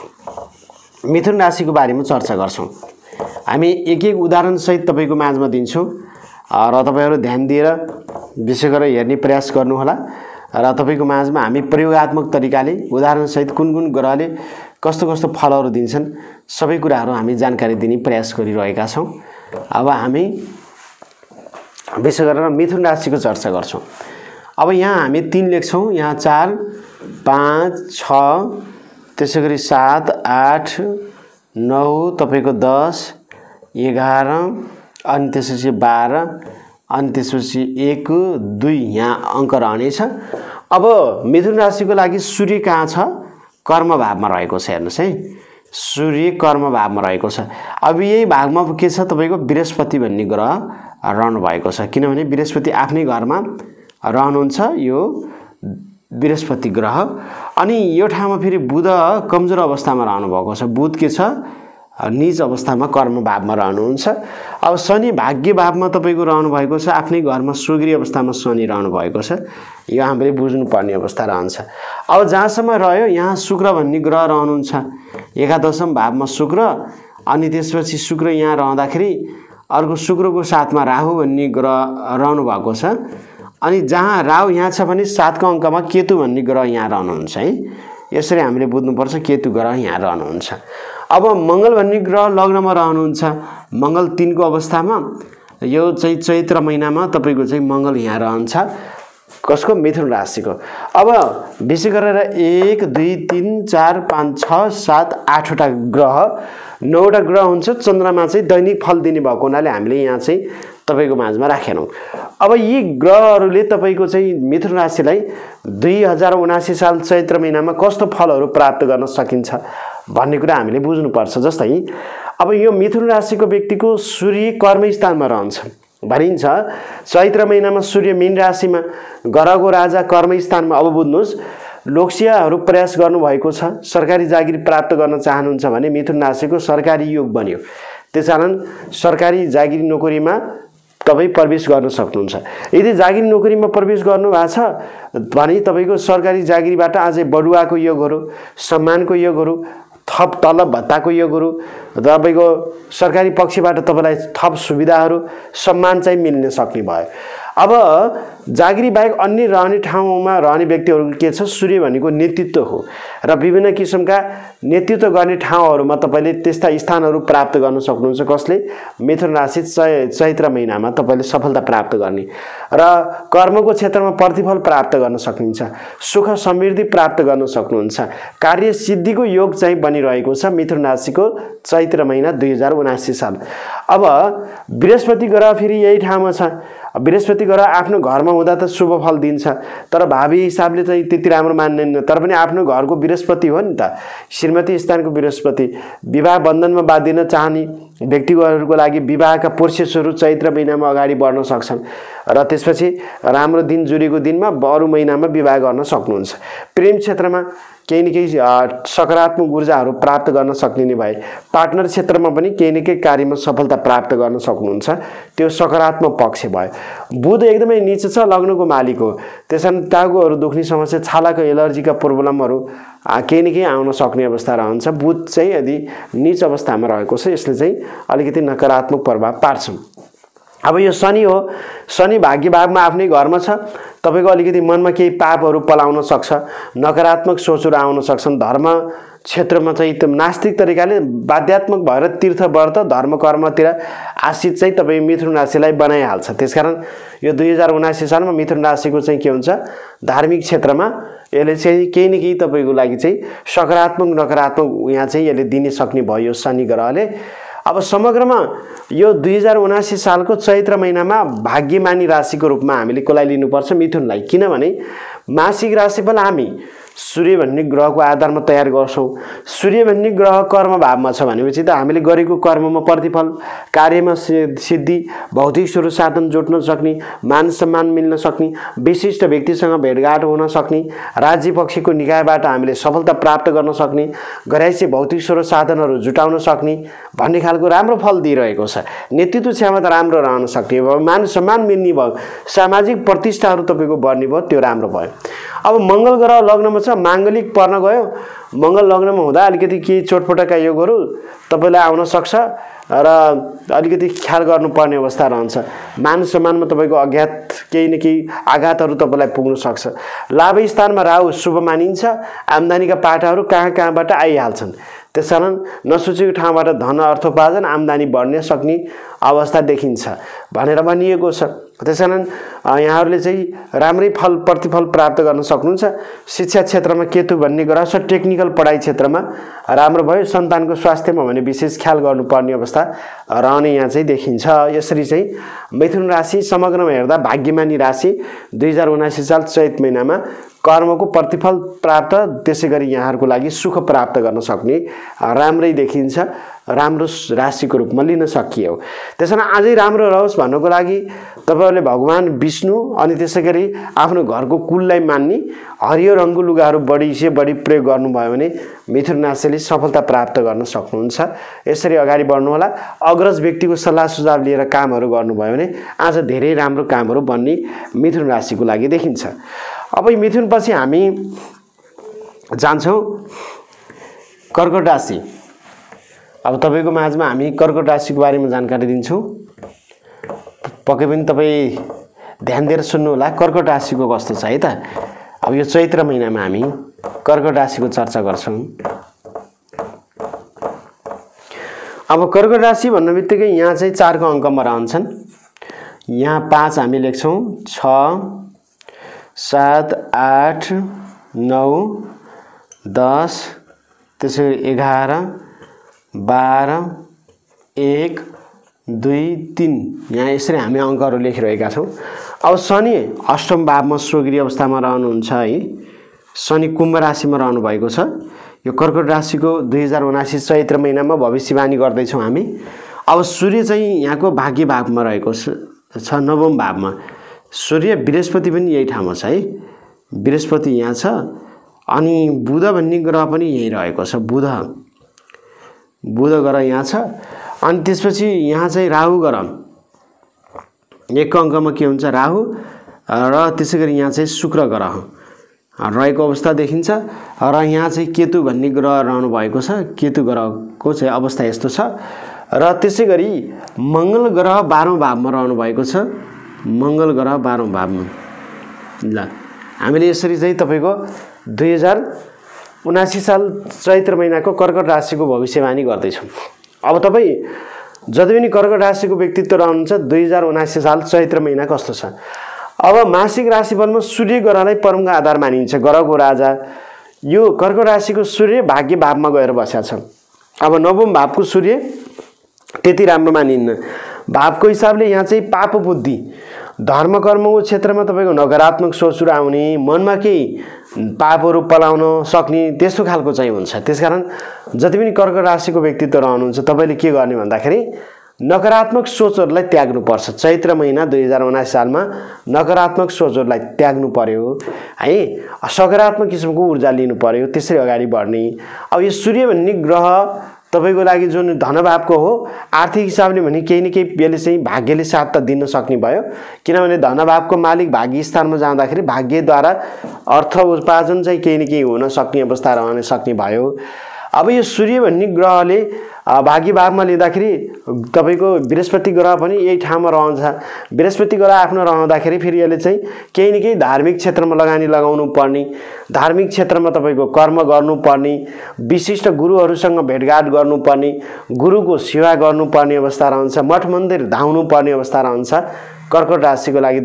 मिथुन राशिको बारेमा चर्चा गर्छौँ। हामी एक एक उदाहरणसहित तपाईँको माझमा दिन्छौँ र तपाईँहरू ध्यान दिएर विशेष गरेर हेर्ने प्रयास गर्नुहोला र तपाईँको माझमा हामी प्रयोगात्मक तरिकाले उदाहरणसहित कुन कुन ग्रहले कस्तो कस्तो फलहरू दिन्छन् सबै कुराहरू हामी जानकारी दिने प्रयास गरिरहेका छौँ। अब हामी विशेष गरेर मिथुन राशिको चर्चा गर्छौँ। अब यहाँ हामी 3 लेख्छौँ, यहाँ 4, 5, 6, त्यसै गरी 7, 8, 9, तपाईँको 10, 11, अनि त्यसपछि 12, अनि त्यसपछि 1, 2 यहाँ अङ्क रहनेछ। अब मिथुन राशिको लागि सूर्य कहाँ छ? कर्म भावमा रहेको छ। हेर्नुहोस् है, सूर्य कर्म भावमा रहेको छ। अब यही भागमा के छ? तपाईँको बृहस्पति भन्ने ग्रह रहनु भएको छ, किनभने बृहस्पति आफ्नै घरमा रहनुहुन्छ, यो बृहस्पति ग्रह। अनि यो ठाउँमा फेरि बुध कमजोर अवस्थामा रहनु भएको छ। बुध के छ? नीच अवस्थामा कर्म भावमा रहनुहुन्छ। अब शनि भाग्य भावमा तपाईँको रहनु भएको छ, आफ्नै घरमा सुग्री अवस्थामा शनि रहनु भएको छ। यो हामीले बुझ्नुपर्ने अवस्था रहन्छ। अब जहाँसम्म रह्यो, यहाँ शुक्र भन्ने ग्रह रहनुहुन्छ एकादशम भावमा शुक्र, अनि त्यसपछि शुक्र यहाँ रहँदाखेरि अर्को शुक्रको साथमा राहु भन्ने ग्रह रहनु भएको छ। अनि जहाँ राहु यहाँ छ भने 7को अङ्कमा केतु भन्ने ग्रह यहाँ रहनुहुन्छ है। यसरी हामीले बुझ्नुपर्छ, केतु ग्रह यहाँ रहनुहुन्छ। अब मङ्गल भन्ने ग्रह लग्नमा रहनुहुन्छ, मङ्गल 3को अवस्थामा। यो चाहिँ चैत्र महिनामा तपाईँको चाहिँ मङ्गल यहाँ रहन्छ, कसको? मिथुन राशिको। अब विशेष गरेर 1, 2, 3, 4, 5, 6, 7, 8वटा ग्रह, 9वटा ग्रह हुन्छ। चन्द्रमा चाहिँ दैनिक फल दिने भएको हुनाले हामीले यहाँ चाहिँ तपाईँको माझमा राखेनौँ। अब यी ग्रहहरूले तपाईँको चाहिँ मिथुन राशिलाई 2079 साल चैत्र महिनामा कस्तो फलहरू प्राप्त गर्न सकिन्छ भन्ने कुरा हामीले बुझ्नुपर्छ। जस्तै अब यो मिथुन राशिको व्यक्तिको सूर्य कर्म स्थानमा रहन्छ भनिन्छ। चैत्र महिनामा सूर्य मीन राशिमा, ग्रहको राजा कर्म स्थानमा। अब बुझ्नुहोस्, लोकसियाहरू प्रयास गर्नुभएको छ, सरकारी जागिर प्राप्त गर्न चाहनुहुन्छ भने मिथुन राशिको सरकारी योग बन्यो। त्यसकारण सरकारी जागिर नोकरीमा तपाईँ प्रवेश गर्न सक्नुहुन्छ। यदि जागिर नोकरीमा प्रवेश गर्नुभएको छ भने तपाईँको सरकारी जागिरीबाट अझै बढुवाको योगहरू, सम्मानको योगहरू, थप तलब भत्ताको योगहरू, तपाईँको सरकारी पक्षबाट तपाईँलाई थप सुविधाहरू, सम्मान चाहिँ मिल्न सक्ने भयो। अब जागिरी बाहेक अन्य रहने ठाउँमा रहने व्यक्तिहरूको के छ, सूर्य भनेको नेतृत्व हो र विभिन्न किसिमका नेतृत्व गर्ने ठाउँहरूमा तपाईँले त्यस्ता स्थानहरू प्राप्त गर्न सक्नुहुन्छ। कसले? मिथुन राशि चैत्र महिनामा तपाईँले सफलता प्राप्त गर्ने र कर्मको क्षेत्रमा प्रतिफल प्राप्त गर्न सक्नुहुन्छ, सुख समृद्धि प्राप्त गर्न सक्नुहुन्छ। कार्य सिद्धिको योग चाहिँ बनिरहेको छ मिथुन राशिको चैत्र महिना 2079 साल। अब बृहस्पति ग्रह फेरि यही ठाउँमा छ। बृहस्पति ग्रह आफ्नो घरमा हुँदा त शुभ फल दिन्छ, तर भावी हिसाबले चाहिँ त्यति राम्रो मान्दैन। तर पनि आफ्नो घरको बृहस्पति हो नि त, श्रीमती स्थानको बृहस्पति। विवाह बन्धनमा बाँधिन चाहने व्यक्तिहरूको लागि विवाहका प्रोसेसहरू चैत्र महिनामा अगाडि बढ्न सक्छन् र त्यसपछि राम्रो दिन जुरेको दिनमा अरू महिनामा विवाह गर्न सक्नुहुन्छ। प्रेम क्षेत्रमा केही न केही सकारात्मक ऊर्जाहरू प्राप्त गर्न सक्ने भए पार्टनर क्षेत्रमा पनि केही न केही कार्यमा सफलता प्राप्त गर्न सक्नुहुन्छ। त्यो सकारात्मक पक्ष भयो। बुध एकदमै नीच छ, लग्नको मालिक हो। त्यसैले टाउकोहरू दुख्ने समस्या, छालाको एलर्जीका प्रब्लमहरू केही न केही आउन सक्ने अवस्था रहन्छ। बुध चाहिँ यदि नीच अवस्थामा रहेको छ यसले चाहिँ अलिकति नकारात्मक प्रभाव पार्छ। अब यो शनि हो, शनि भाग्य भावमा आफ्नै घरमा छ। तपाईको अलिकति मनमा केही पापहरू पलाउन सक्छ, नकारात्मक सोचहरू आउन सक्छन्। धर्म क्षेत्रमा चाहिँ एकदम नास्तिक तरिकाले बाध्यात्मक भएर तीर्थ व्रत धर्म कर्मतिर आश्रित चाहिँ तपाईँ मिथुन राशिलाई बनाइहाल्छ। त्यसकारण यो 2079 सालमा मिथुन राशिको चाहिँ के हुन्छ, धार्मिक क्षेत्रमा यसले चाहिँ केही न केही तपाईँको लागि चाहिँ सकारात्मक नकारात्मक यहाँ चाहिँ यसले दिन सक्ने भयो शनि ग्रहले। अब समग्रमा यो 2079 सालको चैत्र महिनामा भाग्यमानी राशिको रूपमा हामीले कसलाई लिनुपर्छ? मिथुनलाई। किनभने मासिक राशिफल हामी सूर्य भन्ने ग्रहको आधारमा तयार गर्छौं। सूर्य भन्ने ग्रह कर्म भावमा छ भनेपछि त हामीले गरेको कर्ममा प्रतिफल, कार्यमा सिद्धि, भौतिक सुख साधन जोड्न सक्ने, मान सम्मान मिल्न सक्ने, विशिष्ट व्यक्तिसँग भेटघाट हुन सक्ने, राज्य पक्षको निकायबाट हामीले सफलता प्राप्त गर्न सक्ने, गराइसे भौतिक सुख साधनहरू जुटाउन सक्ने भन्ने खालको राम्रो फल दिइरहेको छ। नेतृत्व क्षमता राम्रो रहन सक्ने भयो, मान सम्मान मिल्ने भयो, सामाजिक प्रतिष्ठाहरू तपाईको बढ्ने भयो, त्यो राम्रो भयो। अब मंगल ग्रह लग्नमा छ, मांगलिक पर्न गयो। मंगल लग्नमा हुँदा अलिकति केही चोटपटकका योगहरू तपाईलाई आउन सक्छ र अलिकति ख्याल गर्नुपर्ने अवस्था रहन्छ। मान सम्मानमा तपाईको अज्ञात केही न केही आघातहरू तपाईलाई पुग्न सक्छ। लाभ स्थानमा राहु शुभ मानिन्छ। आम्दानीका पाटाहरू कहाँबाट आइहाल्छन्। त्यसकारण नसोचेको ठाउँबाट धन अर्थोपार्जन आम्दानी बढ्न सक्ने अवस्था देखिन्छ भनेर भनिएको छ। त्यसकारण यहाँहरूले चाहिँ राम्रै फल प्रतिफल प्राप्त गर्न सक्नुहुन्छ। शिक्षा क्षेत्रमा केतु भन्ने ग्रह छ, टेक्निकल पढाइ क्षेत्रमा राम्रो भयो। सन्तानको स्वास्थ्यमा भने विशेष ख्याल गर्नुपर्ने अवस्था रहने यहाँ चाहिँ देखिन्छ। यसरी चाहिँ मिथुन राशि समग्रमा हेर्दा भाग्यमानी राशि 2079 साल चैत महिनामा कर्मको प्रतिफल प्राप्त, त्यसैगरी यहाँहरूको लागि सुख प्राप्त गर्न सक्ने राम्रै देखिन्छ। राम्रो राशिको रूपमा लिन सकियो। त्यसैले अझै राम्रो रहोस् भन्नको लागि तपाईहरुले भगवान विष्णु अनि त्यसैगरी आफ्नो घरको कुललाई मान्ने हरियो रङको लुगाहरू बढी प्रयोग गर्नुभयो भने मिथुन राशिले सफलता प्राप्त गर्न सक्नुहुन्छ। यसरी अगाडि बढ्नु होला। अग्रज व्यक्तिको सल्लाह सुझाव लिएर कामहरू गर्नुभयो भने आज धेरै राम्रो कामहरू बन्ने मिथुन राशिको लागि देखिन्छ। अब मिथुन पछि हामी जान्छौं कर्कट राशि। अब तपाईको माझमा हामी कर्कट राशिको बारेमा जानकारी दिन्छौं। पक्कै पनि तपाई ध्यान दिएर सुन्नु होला कर्कट राशिको कस्तो छ है त। अब यो चैत्र महिनामा हामी कर्कट राशिको चर्चा गर्छौं। अब कर्कट राशि भन्नेबित्तिकै यहाँ चाहिँ 4 को अंकमा रहन्छन्। यहाँ 5 हामी लेख्छौं, 6 7 8 9 10 त्यसै 11 12 1 2 3 यहाँ यसरी हामी अंकहरू लेखिरहेका छौं। अब शनि अष्टम भावमा स्वगृह अवस्थामा रहनुहुन्छ है। शनि कुम्भ राशिमा रहनु भएको छ। यो कर्कट राशिको 2079 चैत्र महिनामा भविष्यवाणी गर्दै छौं हामी। अब सूर्य चाहिँ यहाँको भाग्य भावमा रहेको छ, नवम भावमा। सूर्य बृहस्पति पनि यही ठाउँमा छ है। बृहस्पति यहाँ छ अनि बुध भन्ने ग्रह पनि यही रहेको छ। बुध ग्रह यहाँ छ अनि त्यसपछि यहाँ चाहिँ राहु ग्रह 1 अंकमा के हुन्छ, राहु र त्यसैगरी यहाँ चाहिँ शुक्र ग्रह रहेको अवस्था देखिन्छ र यहाँ चाहिँ केतु भन्ने ग्रह रहनु भएको छ। केतु ग्रहको चाहिँ अवस्था यस्तो छ र त्यसैगरी मंगल ग्रह 12औं भावमा रहनु भएको छ। मङ्गल ग्रह 12औं भावमा। ल हामीले यसरी चाहिँ तपाईको 2079 साल चैत्र महिनाको कर्कट राशिको भविष्यवाणी गर्दैछौँ। अब तपाईँ जति पनि कर्कट राशिको व्यक्तित्व रहनुहुन्छ 2079 साल चैत्र महिना कस्तो छ। अब मासिक राशिफलमा सूर्य ग्रहलाई प्रमुख आधार मानिन्छ, ग्रहको राजा। यो कर्कट राशिको सूर्य भाग्य भावमा गएर बसेको छ। अब 9औं भावको सूर्य त्यति राम्रो मानिन्न। भावको हिसाबले यहाँ चाहिँ पाप बुद्धि, धर्म कर्मको क्षेत्रमा तपाईँको नकारात्मक सोचहरू आउने, मनमा केही पापहरू पलाउन सक्ने त्यस्तो खालको चाहिँ हुन्छ। त्यसकारण जति पनि कर्कट राशिको व्यक्तित्व रहनुहुन्छ तपाईले के गर्ने भन्दाखेरि नकारात्मक सोचहरूलाई त्याग्नुपर्छ। चैत्र महिना 2079 सालमा नकारात्मक सोचहरूलाई त्याग्नु पर्यो है, सकारात्मक किसिमको ऊर्जा लिनु पर्यो, त्यसरी अगाडि बढ्ने। अब यो सूर्य भन्ने ग्रह तपाईको लागि जुन धनभावको हो, आर्थिक हिसाबले भने केही न केही यसले चाहिँ भाग्यले साथ त दिन सक्ने भयो। किनभने धनभावको मालिक भाग्य स्थानमा जाँदाखेरि भाग्यद्वारा अर्थ उपार्जन चाहिँ केही न केही हुन सक्ने अवस्था रहन सक्ने भयो। अब यो सूर्य भन्ने ग्रहले भाग्य भावमा लिँदाखेरि तपाईको बृहस्पति ग्रह पनि यही ठाउँमा रहन्छ। बृहस्पति ग्रह आफ्नो रहँदाखेरि फेरि यसले चाहिँ केही न केही धार्मिक क्षेत्रमा लगानी लगाउनु पर्ने, धार्मिक क्षेत्रमा तपाईको कर्म गर्नुपर्ने, विशिष्ट गुरुहरूसँग भेटघाट गर्नुपर्ने, गुरुको सेवा गर्नुपर्ने अवस्था रहन्छ, मठ मन्दिर धाउनु पर्ने अवस्था रहन्छ। कर्कट राशिको लागि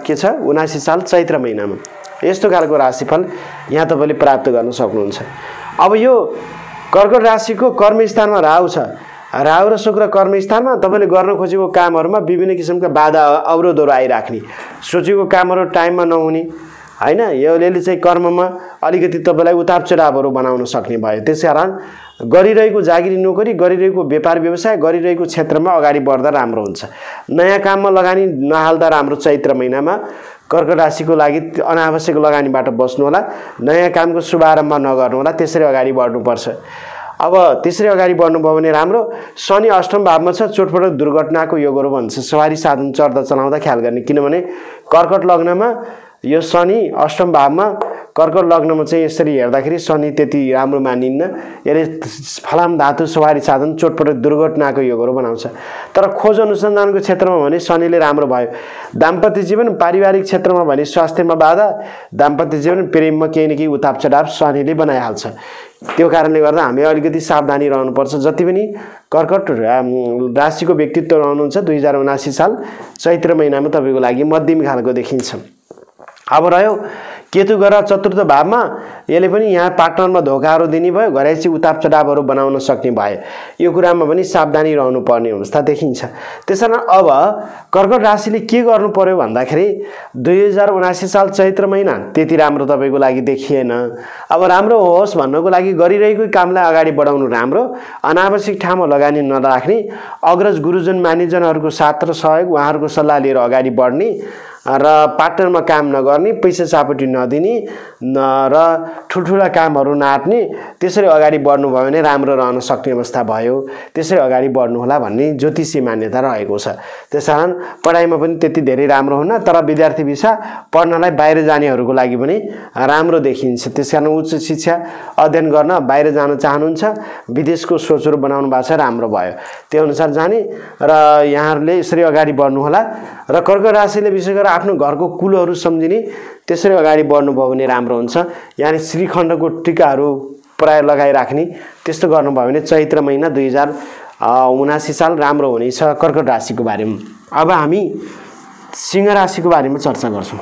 2079 साल चैत्र महिनामा यस्तो खालको राशिफल यहाँ तपाईले प्राप्त गर्न सक्नुहुन्छ। अब यो कर्कट राशिको कर्मस्थानमा राहु छ। राहु र शुक्र कर्मस्थानमा तपाईले गर्न खोजेको कामहरुमा विभिन्न किसिमका बाधा अवरोधहरू आइराख्ने, सोचेको कामहरु टाइममा नहुने हैन, यसले चाहिँ कर्ममा अलिकति तपाईलाई उताप चढावहरू बनाउन सक्ने भयो। त्यसकारण गरिरहेको जागिरी नोकरी, गरिरहेको व्यापार व्यवसाय, गरिरहेको क्षेत्रमा अगाडि बढ्दा राम्रो हुन्छ। नयाँ काममा लगानी नहाल्दा राम्रो। चैत्र महिनामा कर्कट राशिको लागि अनावश्यक लगानीबाट बस्नु होला, नयाँ कामको शुभारम्भ नगर्नु होला, त्यसरी अगाडि बढ्नुपर्छ। अब त्यसरी अगाडि बढ्नुभयो भने राम्रो। शनि अष्टम भावमा छ, चोटपटक दुर्घटनाको योगहरू भन्छ। सवारी साधन चढ्दा चलाउँदा ख्याल गर्ने, किनभने कर्कट लग्नमा यो शनि अष्टम भावमा, कर्कट लग्नमा चाहिँ यसरी हेर्दाखेरि शनि त्यति राम्रो मानिन्न। यसले फलाम धातु सवारी साधन चोटपटक दुर्घटनाको योगहरू बनाउँछ। तर खोज अनुसन्धानको क्षेत्रमा भने शनिले राम्रो भयो। दाम्पत्य जीवन पारिवारिक क्षेत्रमा भने स्वास्थ्यमा बाधा, दाम्पत्य जीवन प्रेममा केही न केही उताप चढाव शनिले बनाइहाल्छ। त्यो कारणले गर्दा हामी अलिकति सावधानी रहनुपर्छ। जति पनि कर्कट राशिको व्यक्तित्व रहनुहुन्छ 2079 साल चैत्र महिनामा तपाईको लागि मध्यम खालको देखिन्छ। अब रह्यो केतु ग्रह चतुर्थ भावमा, यसले पनि यहाँ पार्टनरमा धोकाहरू दिने भयो, घरैसी उताप चढावहरू बनाउन सक्ने भयो। यो कुरामा पनि सावधानी रहनु पर्ने अवस्था देखिन्छ। त्यसैले अब कर्कट राशिले के गर्नु पर्यो भन्दाखेरि 2079 साल चैत्र महिना त्यति राम्रो तपाईको लागि देखिएन। अब राम्रो होस् भन्नको लागि गरिरहेको कामलाई अगाडि बढाउनु राम्रो, अनावश्यक ठाउँमा लगानी नराख्ने, अग्रज गुरुजन मानिजनहरूको साथ र सहयोग उहाँहरूको सल्लाह लिएर अगाडि बढ्ने र पार्टनरमा काम नगर्ने, पैसा चापटी नदिने र ठुल्ठुला कामहरू नाट्ने, त्यसरी अगाडि बढ्नुभयो भने राम्रो रहन सक्ने अवस्था भयो। त्यसरी अगाडि बढ्नु होला भन्ने ज्योतिषी मान्यता रहेको छ। त्यसकारण पढाइमा पनि त्यति धेरै राम्रो हुन्न, तर विद्यार्थी भिसा पढ्नलाई बाहिर जानेहरूको लागि पनि राम्रो देखिन्छ। त्यसकारण उच्च शिक्षा अध्ययन गर्न बाहिर जान चाहनुहुन्छ, विदेशको सोचहरू बनाउनु भएको छ, राम्रो भयो। त्यो अनुसार जाने र यहाँहरूले यसरी अगाडि बढ्नु होला। र कर्कट राशिले विशेष गरेर आफ्नो घरको कुलहरू सम्झिने, त्यसरी अगाडि बढ्नुभयो भने राम्रो हुन्छ। यानी श्रीखण्डको टीकाहरू प्राय लगाइराख्ने, त्यस्तो गर्नुभयो भने चैत्र महिना 2079 साल राम्रो हुनेछ कर्कट राशिको बारेमा। अब हामी सिंह राशिको बारेमा चर्चा गर्छौँ।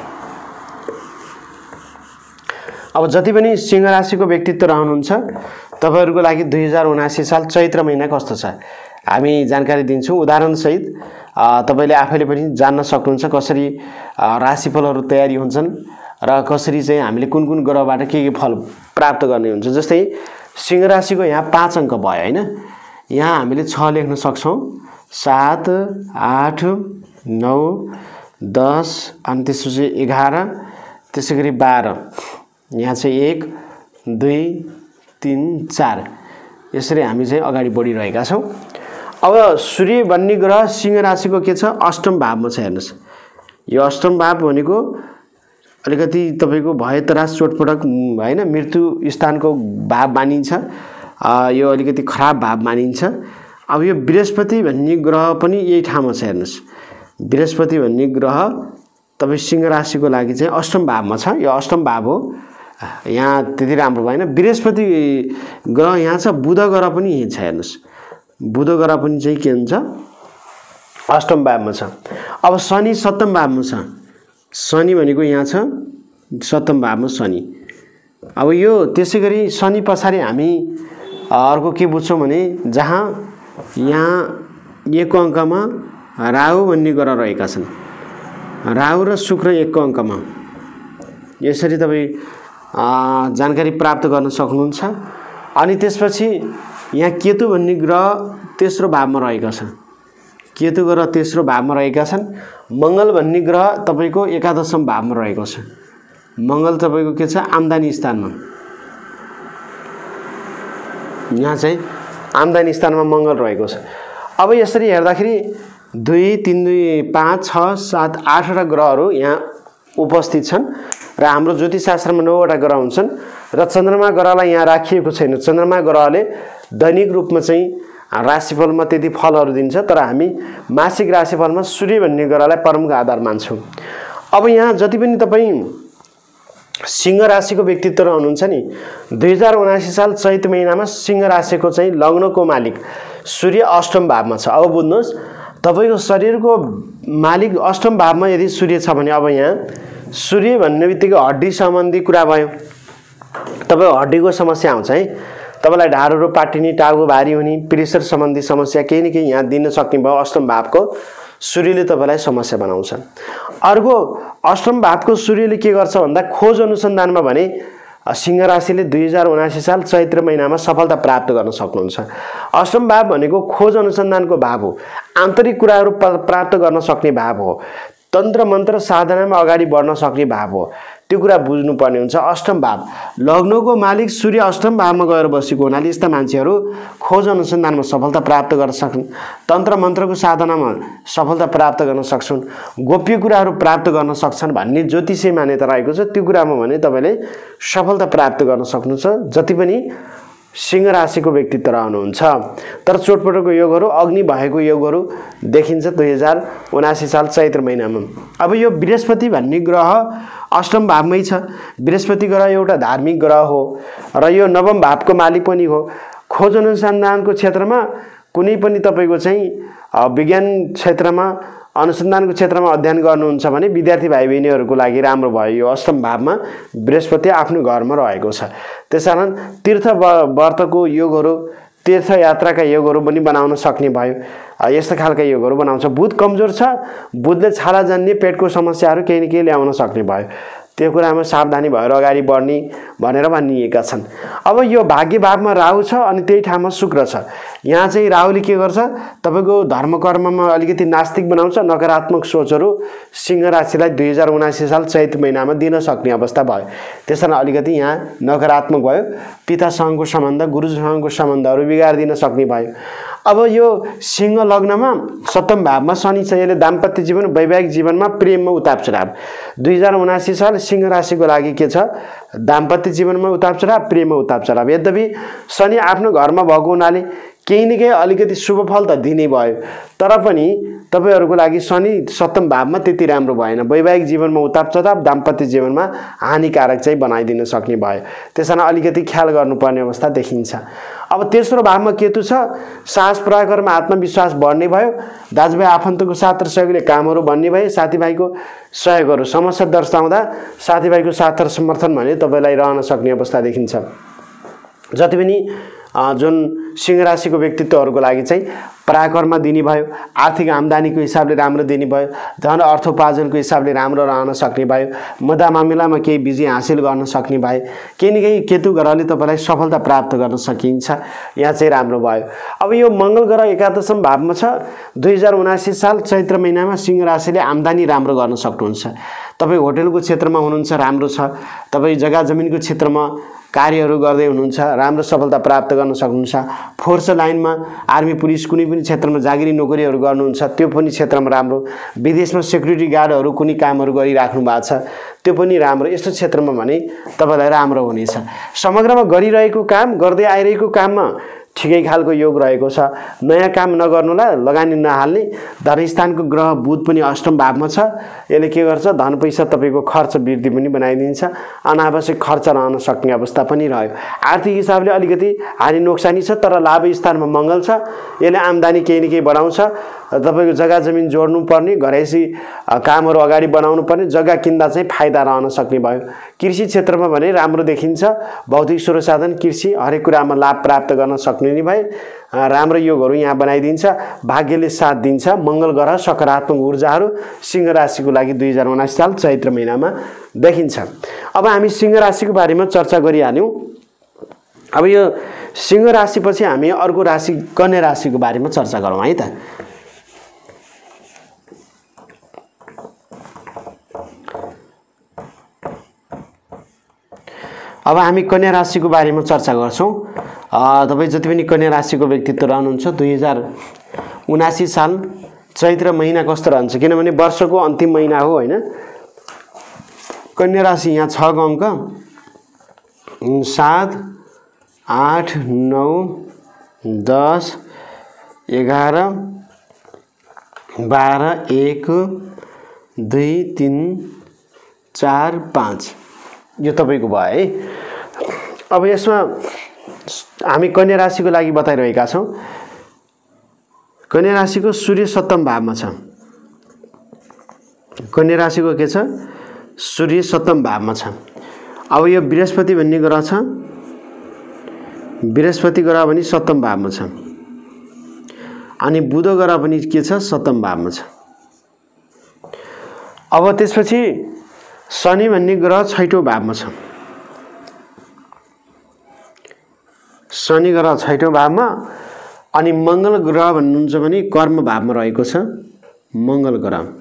अब जति पनि सिंह राशिको व्यक्तित्व रहनुहुन्छ तपाईहरुको लागि 2079 साल चैत्र महिना कस्तो छ हामी जानकारी दिन्छौँ। उदाहरणसहित तपाईले आफैले पनि जान्न सक्नुहुन्छ कसरी राशिफलहरू तयारी हुन्छन् र कसरी चाहिँ हामीले कुन कुन ग्रहबाट के फल प्राप्त गर्ने हुन्छ। जस्तै सिंह राशिको यहाँ 5 अङ्क भयो हैन, यहाँ हामीले 6 लेख्न सक्छौं, 7 8 9 10 अनि त्यसपछि 11 त्यसैगरी 12, यहाँ चाहिँ 1 2 3 4 यसरी हामी चाहिँ अगाडि बढिरहेका छौं। अब सूर्य भन्ने ग्रह सिंह राशिको के छ, अष्टम भावमा छ। हेर्नुस्, यो अष्टम भाव भनेको अलिकति तपाईको भयतरास चोटपटक हैन मृत्यु स्थानको भाव मानिन्छ, यो अलिकति खराब भाव मानिन्छ। अब यो बृहस्पति भन्ने ग्रह पनि यही ठाउँमा छ। हेर्नुस्, बृहस्पति भन्ने ग्रह तपाईँ सिंह राशिको लागि चाहिँ अष्टम भावमा छ। यो अष्टम भाव हो, यहाँ त्यति राम्रो भएन। बृहस्पति ग्रह यहाँ छ, बुध ग्रह पनि यही छ। हेर्नुहोस्, बुध ग्रह पनि चाहिँ के हुन्छ, अष्टम भावमा छ। अब शनि सप्तम भावमा छ। शनि भनेको यहाँ छ सप्तम भावमा शनि। अब यो त्यसै गरी शनि पछाडि हामी अर्को के बुझ्छौँ भने जहाँ यहाँ 1 अङ्कमा राहु भन्ने ग्रह रहेका छन्, राहु र शुक्र 1 अङ्कमा, यसरी तपाईँ जानकारी प्राप्त गर्न सक्नुहुन्छ। अनि त्यसपछि यहाँ केतु भन्ने ग्रह तेस्रो भावमा रहेका छन्, केतु ग्रह तेस्रो भावमा रहेका छन्। मङ्गल भन्ने ग्रह तपाईँको एकादशम भावमा रहेको छ। मङ्गल तपाईँको के छ, आम्दानी स्थानमा, यहाँ चाहिँ आम्दानी स्थानमा मङ्गल रहेको छ। अब यसरी हेर्दाखेरि 2, 3, 2, 5, 6, 7, 8वटा ग्रहहरू यहाँ उपस्थित छन् र हाम्रो ज्योतिषशास्त्रमा 9वटा ग्रह हुन्छन् र चन्द्रमा ग्रहलाई यहाँ राखिएको छैन। चन्द्रमा ग्रहले दैनिक रूपमा चाहिँ राशिफलमा त्यति फलहरू दिन्छ, तर हामी मासिक राशिफलमा सूर्य भन्ने ग्रहलाई प्रमुख आधार मान्छौँ। अब यहाँ जति पनि तपाईँ सिंह राशिको व्यक्तित्व हुनुहुन्छ नि, 2079 साल चैत महिनामा सिंह राशिको चाहिँ लग्नको मालिक सूर्य अष्टम भावमा छ। अब बुझ्नुहोस्, तपाईँको शरीरको मालिक अष्टम भावमा यदि सूर्य छ भने अब यहाँ सूर्य भन्ने बित्तिकै हड्डी सम्बन्धी कुरा भयो। तपाईँको हड्डीको समस्या आउँछ है, तपाईँलाई ढाडहरू पाटिने, टाउको भारी हुने, प्रेसर सम्बन्धी समस्या केही न केही यहाँ दिन सक्ने भयो। अष्टम भावको सूर्यले तपाईँलाई समस्या बनाउँछ। अर्को अष्टम भावको सूर्यले के गर्छ भन्दा खोज अनुसन्धानमा भने सिंह राशिले 2079 साल चैत्र महिनामा सफलता प्राप्त गर्न सक्नुहुन्छ। अष्टम भाव भनेको खोज अनुसन्धानको भाव हो, आन्तरिक कुराहरू प्राप्त गर्न सक्ने भाव हो, तन्त्र मन्त्र साधनामा अगाडि बढ्न सक्ने भाव हो। त्यो कुरा बुझ्नुपर्ने हुन्छ। अष्टम भाव लग्नको मालिक सूर्य अष्टम भावमा गएर बसेको हुनाले यस्ता मान्छेहरू खोज अनुसन्धानमा सफलता प्राप्त गर्न सक्छन्, तन्त्र मन्त्रको साधनामा सफलता प्राप्त गर्न सक्छन्, गोप्य कुराहरू प्राप्त गर्न सक्छन् भन्ने ज्योतिषीय मान्यता रहेको छ। त्यो कुरामा भने तपाईँले सफलता प्राप्त गर्न सक्नुहुन्छ जति पनि सिंह राशिको व्यक्तित्व रहनुहुन्छ। तर चोटपटकको योगहरू, अग्नि भएको योगहरू देखिन्छ 2079 साल चैत्र महिनामा। अब यो बृहस्पति भन्ने ग्रह अष्टम भावमै छ। बृहस्पति ग्रह एउटा धार्मिक ग्रह हो र यो नवम भावको मालिक पनि हो। खोज अनुसन्धानको क्षेत्रमा कुनै पनि तपाईँको चाहिँ विज्ञान क्षेत्रमा, अनुसन्धानको क्षेत्रमा अध्ययन गर्नुहुन्छ भने विद्यार्थी भाइ बहिनीहरूको लागि राम्रो भयो। यो अष्टम भावमा बृहस्पति आफ्नो घरमा रहेको छ। त्यसकारण तीर्थ व्रतको योगहरू, तीर्थयात्राका योगहरू पनि बनाउन सक्ने भयो। यस्ता खालका योगहरू बनाउँछ। बुध कमजोर छ, बुधले छाला जन्ने पेटको समस्याहरू केही न केही ल्याउन सक्ने भयो। त्यो कुरामा सावधानी भएर अगाडि बढ्ने भनेर भनिएका छन्। अब यो भाग्य भावमा राहु छ अनि त्यही ठाउँमा शुक्र छ। यहाँ चाहिँ राहुले के गर्छ, तपाईँको धर्म कर्ममा अलिकति नास्तिक बनाउँछ। नकारात्मक सोचहरू सिंह राशिलाई 2079 साल चैत महिनामा दिन सक्ने अवस्था भयो। त्यसैले अलिकति यहाँ नकारात्मक भयो। पितासँगको सम्बन्ध, गुरुसँगको सम्बन्धहरू बिगारिदिन सक्ने भयो। अब यो सिंह लग्नमा सप्तम भावमा शनि छ। यसले दाम्पत्य जीवन, वैवाहिक जीवनमा प्रेममा उताप चढाव। 2079 साल सिंह राशिको लागि के छ, दाम्पत्य जीवनमा उताप चढाव, प्रेममा उताप चढाव। यद्यपि शनि आफ्नो घरमा भएको हुनाले केही न केही अलिकति शुभ फल त दिने भयो, तर पनि तपाईँहरूको लागि शनि सप्तम भावमा त्यति राम्रो भएन। वैवाहिक जीवनमा उताप चढाव, दाम्पत्य जीवनमा हानिकारक चाहिँ बनाइदिन सक्ने भयो। त्यसैले अलिकति ख्याल गर्नुपर्ने अवस्था देखिन्छ। अब तेस्रो भावमा केतु छ। साहस पराक्रम, आत्मविश्वास बढ्ने भयो। दाजुभाइ आफन्तको साथ र सहयोगले कामहरू बन्ने भए। साथीभाइको सहयोगहरू, समस्या दर्शाउँदा साथीभाइको साथ र समर्थन भने तपाईँलाई रहन सक्ने अवस्था देखिन्छ। जति पनि जुन सिंह राशिको व्यक्तित्वहरूको लागि चाहिँ पराक्रम दिने भयो। आर्थिक आम्दानीको हिसाबले राम्रो दिने भयो। धन अर्थोपार्जनको हिसाबले राम्रो रहन सक्ने भयो। मुद्दा मामिलामा केही विजय हासिल गर्न सक्ने भए। केही न केही केतु ग्रहले तपाईँलाई सफलता प्राप्त गर्न सकिन्छ। यहाँ चाहिँ राम्रो भयो। अब यो मङ्गल ग्रह एकादशम भावमा छ। 2079 साल चैत्र महिनामा सिंह राशिले आम्दानी राम्रो गर्न सक्नुहुन्छ। तपाईँ होटलको क्षेत्रमा हुनुहुन्छ, राम्रो छ। तपाईँ जग्गा जमिनको क्षेत्रमा कार्यहरू गर्दै हुनुहुन्छ, राम्रो सफलता प्राप्त गर्न सक्नुहुन्छ। फोर्स लाइनमा, आर्मी पुलिस कुनै पनि क्षेत्रमा जागिरी नोकरीहरू गर्नुहुन्छ, त्यो पनि क्षेत्रमा राम्रो। विदेशमा सेक्युरिटी गार्डहरू कुनै कामहरू गरिराख्नु भएको छ, त्यो पनि राम्रो। यस्तो क्षेत्रमा भने तपाईँलाई राम्रो हुनेछ। समग्रमा गरिरहेको काम, गर्दै आइरहेको काममा ठिकै खालको योग रहेको छ। नयाँ काम नगर्नुलाई लगानी नहाल्ने। धनस्थानको ग्रह बुध पनि अष्टम भावमा छ। यसले के गर्छ, धन पैसा तपाईँको खर्च वृद्धि पनि बनाइदिन्छ। अनावश्यक खर्च रहन सक्ने अवस्था पनि रह्यो। आर्थिक हिसाबले अलिकति हानि नोक्सानी छ, तर लाभ स्थानमा मङ्गल छ। यसले आम्दानी केही न केही बढाउँछ। तपाईँको जग्गा जमिन जोड्नु पर्ने, घरैसी कामहरू अगाडि बढाउनु पर्ने, जग्गा किन्दा चाहिँ फाइदा रहन सक्ने भयो। कृषि क्षेत्रमा भने राम्रो देखिन्छ। भौतिक स्रोत साधन, कृषि हरेक कुरामा लाभ प्राप्त गर्न सक्ने नि भए। राम्रो योगहरू यहाँ बनाइदिन्छ। भाग्यले साथ दिन्छ। मङ्गल ग्रह सकारात्मक ऊर्जाहरू सिंह राशिको लागि 2079 साल चैत्र महिनामा देखिन्छ। अब हामी सिंह राशिको बारेमा चर्चा गरिहाल्यौँ। अब यो सिंह राशिपछि हामी अर्को राशि कन्या राशिको बारेमा चर्चा गरौँ है त। अब हामी कन्या राशिको बारेमा चर्चा गर्छौँ। तपाईँ जति पनि कन्या राशिको व्यक्तित्व रहनुहुन्छ 2079 साल चैत्र महिना कस्तो रहन्छ, किनभने वर्षको अन्तिम महिना हो होइन। कन्या राशि यहाँ 6 अङ्क 7 8 9 10 11 12 1 2 3 4 5 यो तपाईँको भयो है। अब यसमा हामी कन्या राशिको लागि बताइरहेका छौँ। कन्या राशिको सूर्य सप्तम भावमा छ। कन्या राशिको के छ, सूर्य सप्तम भावमा छ। अब यो बृहस्पति भन्ने ग्रह छ। बृहस्पति ग्रह पनि सप्तम भावमा छ। अनि बुध ग्रह पनि के छ, सप्तम भावमा छ। अब त्यसपछि शनि भन्ने ग्रह 6औं भावमा छ। शनि ग्रह 6औं भावमा। अनि मङ्गल ग्रह भन्नुहुन्छ भने कर्म भावमा रहेको छ। मङ्गल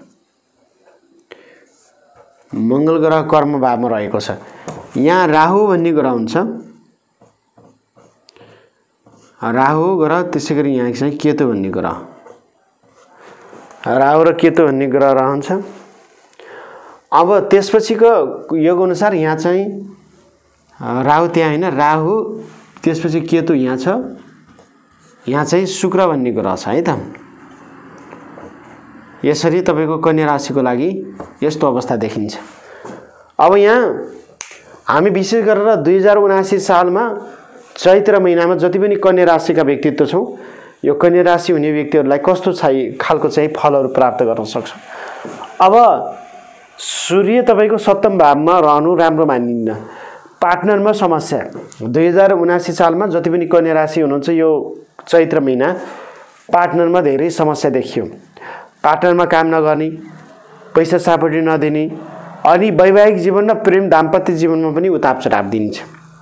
ग्रह कर्म भावमा रहेको छ। यहाँ राहु भन्ने ग्रह हुन्छ। राहु ग्रह, त्यसै गरी यहाँ चाहिँ केतु भन्ने ग्रह। राहु र केतु भन्ने ग्रह रहन्छ। अब त्यसपछिको योग अनुसार यहाँ चाहिँ राहु त्यहाँ होइन, राहु त्यसपछि केतु यहाँ छ। यहाँ चाहिँ शुक्र भन्ने ग्रह छ है त। यसरी तपाईँको कन्या राशिको लागि यस्तो अवस्था देखिन्छ। अब यहाँ हामी विशेष गरेर 2079 सालमा चैत्र महिनामा जति पनि कन्या राशिका व्यक्तित्व छौँ, यो कन्या राशि हुने व्यक्तिहरूलाई कस्तो खालको चाहिँ फलहरू प्राप्त गर्न सक्छ। अब सूर्य तपाईँको सप्तम भावमा रहनु राम्रो मानिन्न। पार्टनरमा समस्या। 2079 सालमा जति पनि कन्या राशि हुनुहुन्छ, यो चैत्र महिना पार्टनरमा धेरै समस्या देखियो। पार्टनरमा काम नगर्ने, पैसा सापटी नदिने, अनि वैवाहिक जीवन र प्रेम दाम्पत्य जीवनमा पनि उताप चढाव दिन्छ।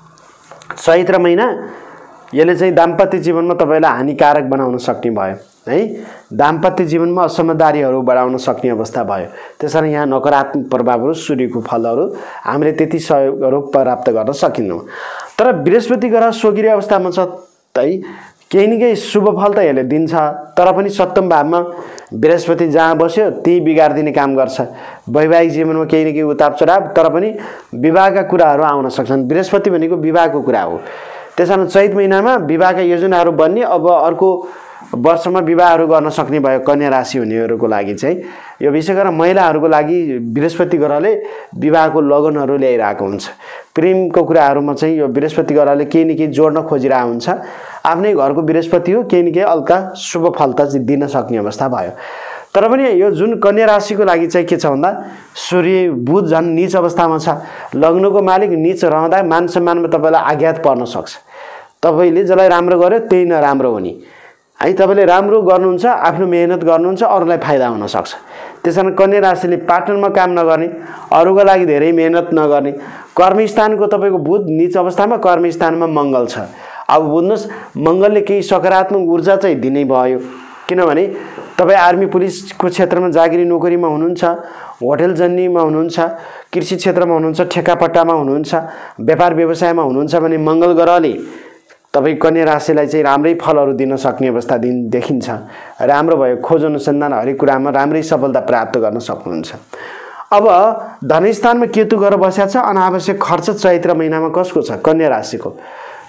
चैत्र महिना यसले चाहिँ दाम्पत्य जीवनमा तपाईँलाई हानिकारक बनाउन सक्ने भयो है। दाम्पत्य जीवनमा असमझदारीहरू बढाउन सक्ने अवस्था भयो। त्यसैले यहाँ नकारात्मक प्रभावहरू, सूर्यको फलहरू हामीले त्यति सहयोगहरू प्राप्त गर्न सकिन्नौँ। तर बृहस्पति ग्रह स्वगिरी अवस्थामा छ है, केही न केही शुभ फल त यसले दिन्छ। तर पनि सप्तम भावमा बृहस्पति जहाँ बस्यो त्यही बिगारिदिने काम गर्छ। वैवाहिक जीवनमा केही न केही उताप चढाव, तर पनि विवाहका कुराहरू आउन सक्छन्। बृहस्पति भनेको विवाहको कुरा हो। त्यसैले चैत महिनामा विवाहका योजनाहरू बन्ने, अब अर्को वर्षमा विवाहहरू गर्न सक्ने भयो कन्या राशि हुनेहरूको लागि चाहिँ। यो विशेष गरेर महिलाहरूको लागि बृहस्पति ग्रहले विवाहको लगनहरू ल्याइरहेको हुन्छ। प्रेमको कुराहरूमा चाहिँ यो बृहस्पति ग्रहले केही न केही जोड्न खोजिरहेको हुन्छ। आफ्नै घरको बृहस्पति हो, केही न केही हल्का शुभ फल त दिन सक्ने अवस्था भयो। तर पनि यो जुन कन्या राशिको लागि चाहिँ के छ भन्दा, सूर्य बुध झन् नीच अवस्थामा छ। लग्नको मालिक नीच रहँदा मान सम्मानमा तपाईँलाई आघात पर्न सक्छ। तपाईँले जसलाई राम्रो गर्यो त्यही नराम्रो हुने है। तपाईँले राम्रो गर्नुहुन्छ, आफ्नो मेहनत गर्नुहुन्छ, अरूलाई फाइदा हुन सक्छ। त्यसैले कन्या राशिले पार्टनरमा काम नगर्ने, अरूको लागि धेरै मेहनत नगर्ने। कर्मस्थानको तपाईँको बुध नीच अवस्थामा, कर्मस्थानमा मङ्गल छ। अब बुझ्नुहोस्, मङ्गलले केही सकारात्मक ऊर्जा चाहिँ दिनै भयो। किनभने तपाईँ आर्मी पुलिसको क्षेत्रमा जागिरी नोकरीमा हुनुहुन्छ, होटल जन्नीमा हुनुहुन्छ, कृषि क्षेत्रमा हुनुहुन्छ, ठेक्कापट्टामा हुनुहुन्छ, व्यापार व्यवसायमा हुनुहुन्छ भने मङ्गल ग्रहले तपाईँ कन्या राशिलाई चाहिँ राम्रै फलहरू दिन सक्ने अवस्था देखिन्छ। राम्रो भयो, खोज अनुसन्धान हरेक कुरामा राम्रै सफलता प्राप्त गर्न सक्नुहुन्छ। अब धनस्थानमा केतु गएर बसेको छ। अनावश्यक खर्च चैत्र महिनामा कसको छ, कन्या राशिको।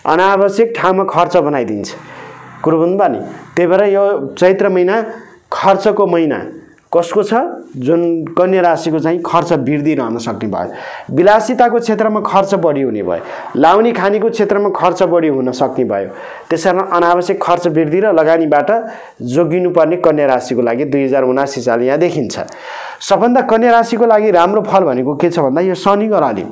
अनावश्यक ठाउँमा खर्च बनाइदिन्छ। कुरो बुझ्नुभयो नि। त्यही भएर यो चैत्र महिना खर्चको महिना कसको छ? जुन कन्या राशिको चाहिँ खर्च वृद्धि रहन सक्ने भयो। विलासिताको क्षेत्रमा खर्च बढी हुने भयो। लाउने खानेको क्षेत्रमा खर्च बढी हुन सक्ने भयो। त्यसैले अनावश्यक खर्च वृद्धि र लगानीबाट जोगिनुपर्ने कन्या राशिको लागि 2079 साल यहाँ देखिन्छ। सबभन्दा कन्या राशिको लागि राम्रो फल भनेको के छ भन्दा यो शनि ग्रहले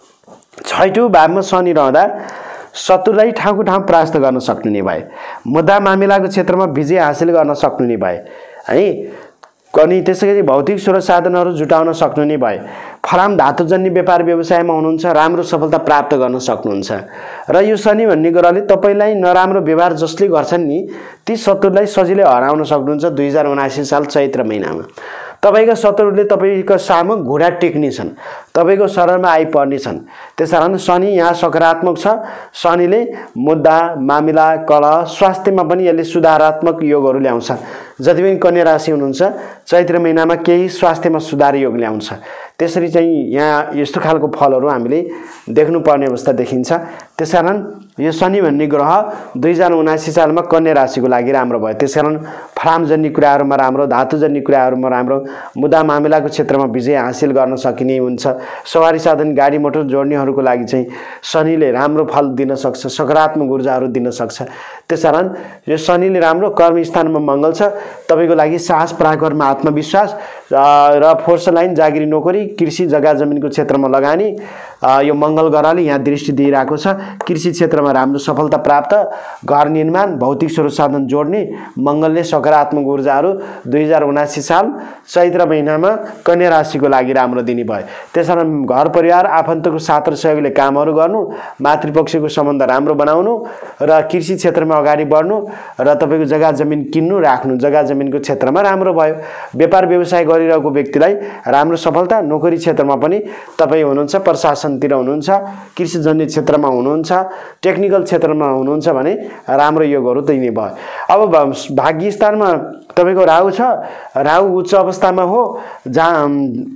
6औं भावमा शनि रहँदा शत्रुलाई ठाउँको ठाउँ परास्त गर्न सक्नु भए। मुद्दा मामिलाको क्षेत्रमा विजय हासिल गर्न सक्नु भए है। अनि त्यसैगरी भौतिक स्रोत साधनहरू जुटाउन सक्नु भए। फलाम धातुजन्य व्यापार व्यवसायमा हुनुहुन्छ, राम्रो सफलता प्राप्त गर्न सक्नुहुन्छ। र यो शनि भन्ने ग्रहले तपाईलाई नराम्रो व्यवहार जसले गर्छन् नि ती शत्रुलाई सजिलै हराउन सक्नुहुन्छ 2079 साल चैत्र महिनामा। तपाईका शत्रुले तपाईको सामु घुँडा टेक्नेछन्, तपाईको शरणमा आइपर्नेछन्। त्यसकारण शनि यहाँ सकारात्मक छ। शनिले मुद्दा मामिला कलह स्वास्थ्यमा पनि यसले सुधारात्मक योगहरू ल्याउँछ। जति पनि कन्या राशि हुनुहुन्छ चैत्र महिनामा केही स्वास्थ्यमा सुधार योग ल्याउँछ। त्यसरी चाहिँ यहाँ यस्तो खालको फलहरू हामीले देख्नुपर्ने अवस्था देखिन्छ। त्यसकारण यो शनि भन्ने ग्रह 2079 सालमा कन्या राशिको लागि राम्रो भयो। त्यसकारण फलामजन्य कुराहरूमा राम्रो, धातुजन्य कुराहरूमा राम्रो, मुद्दा मामिलाको क्षेत्रमा विजय हासिल गर्न सकिने हुन्छ। सवारी साधन गाडी मोटर जोड्नेहरूको लागि चाहिँ शनिले राम्रो फल दिन सक्छ, सकारात्मक ऊर्जाहरू दिन सक्छ। त्यसकारण यो शनिले राम्रो कर्मस्थानमा मङ्गल छ। तपाईको लागि साहस पराक्रम आत्मविश्वास र फोर्स लाइन जागिरी नोकरी कृषि जग्गा जमिनको क्षेत्रमा लगानी यो मङ्गल ग्रहले यहाँ दृष्टि दिइरहेको छ। कृषि क्षेत्रमा राम्रो सफलता प्राप्त, घर निर्माण, भौतिक स्रोत साधन जोड्ने मङ्गलले सकारात्मक ऊर्जाहरू 2079 साल चैत्र महिनामा कन्या राशिको लागि राम्रो दिने भयो। त्यसकारण घर परिवार आफन्तको साथ र सहयोगले कामहरू गर्नु, मातृपक्षको सम्बन्ध राम्रो बनाउनु र कृषि क्षेत्रमा अगाडि बढ्नु र तपाईको जग्गा जमिन किन्नु राख्नु जग्गा जमिनको क्षेत्रमा राम्रो भयो। व्यापार व्यवसाय गरिरहेको व्यक्तिलाई राम्रो सफलता, नोकरी क्षेत्रमा पनि तपाईँ हुनुहुन्छ, प्रशासनतिर हुनुहुन्छ, कृषिजन्य क्षेत्रमा हुनुहुन्छ, टेक्निकल क्षेत्रमा हुनुहुन्छ भने राम्रो योगहरू दिने भयो। अब भाग्य स्थानमा तपाईको राहु छ। राहु उच्च अवस्थामा हो जहाँ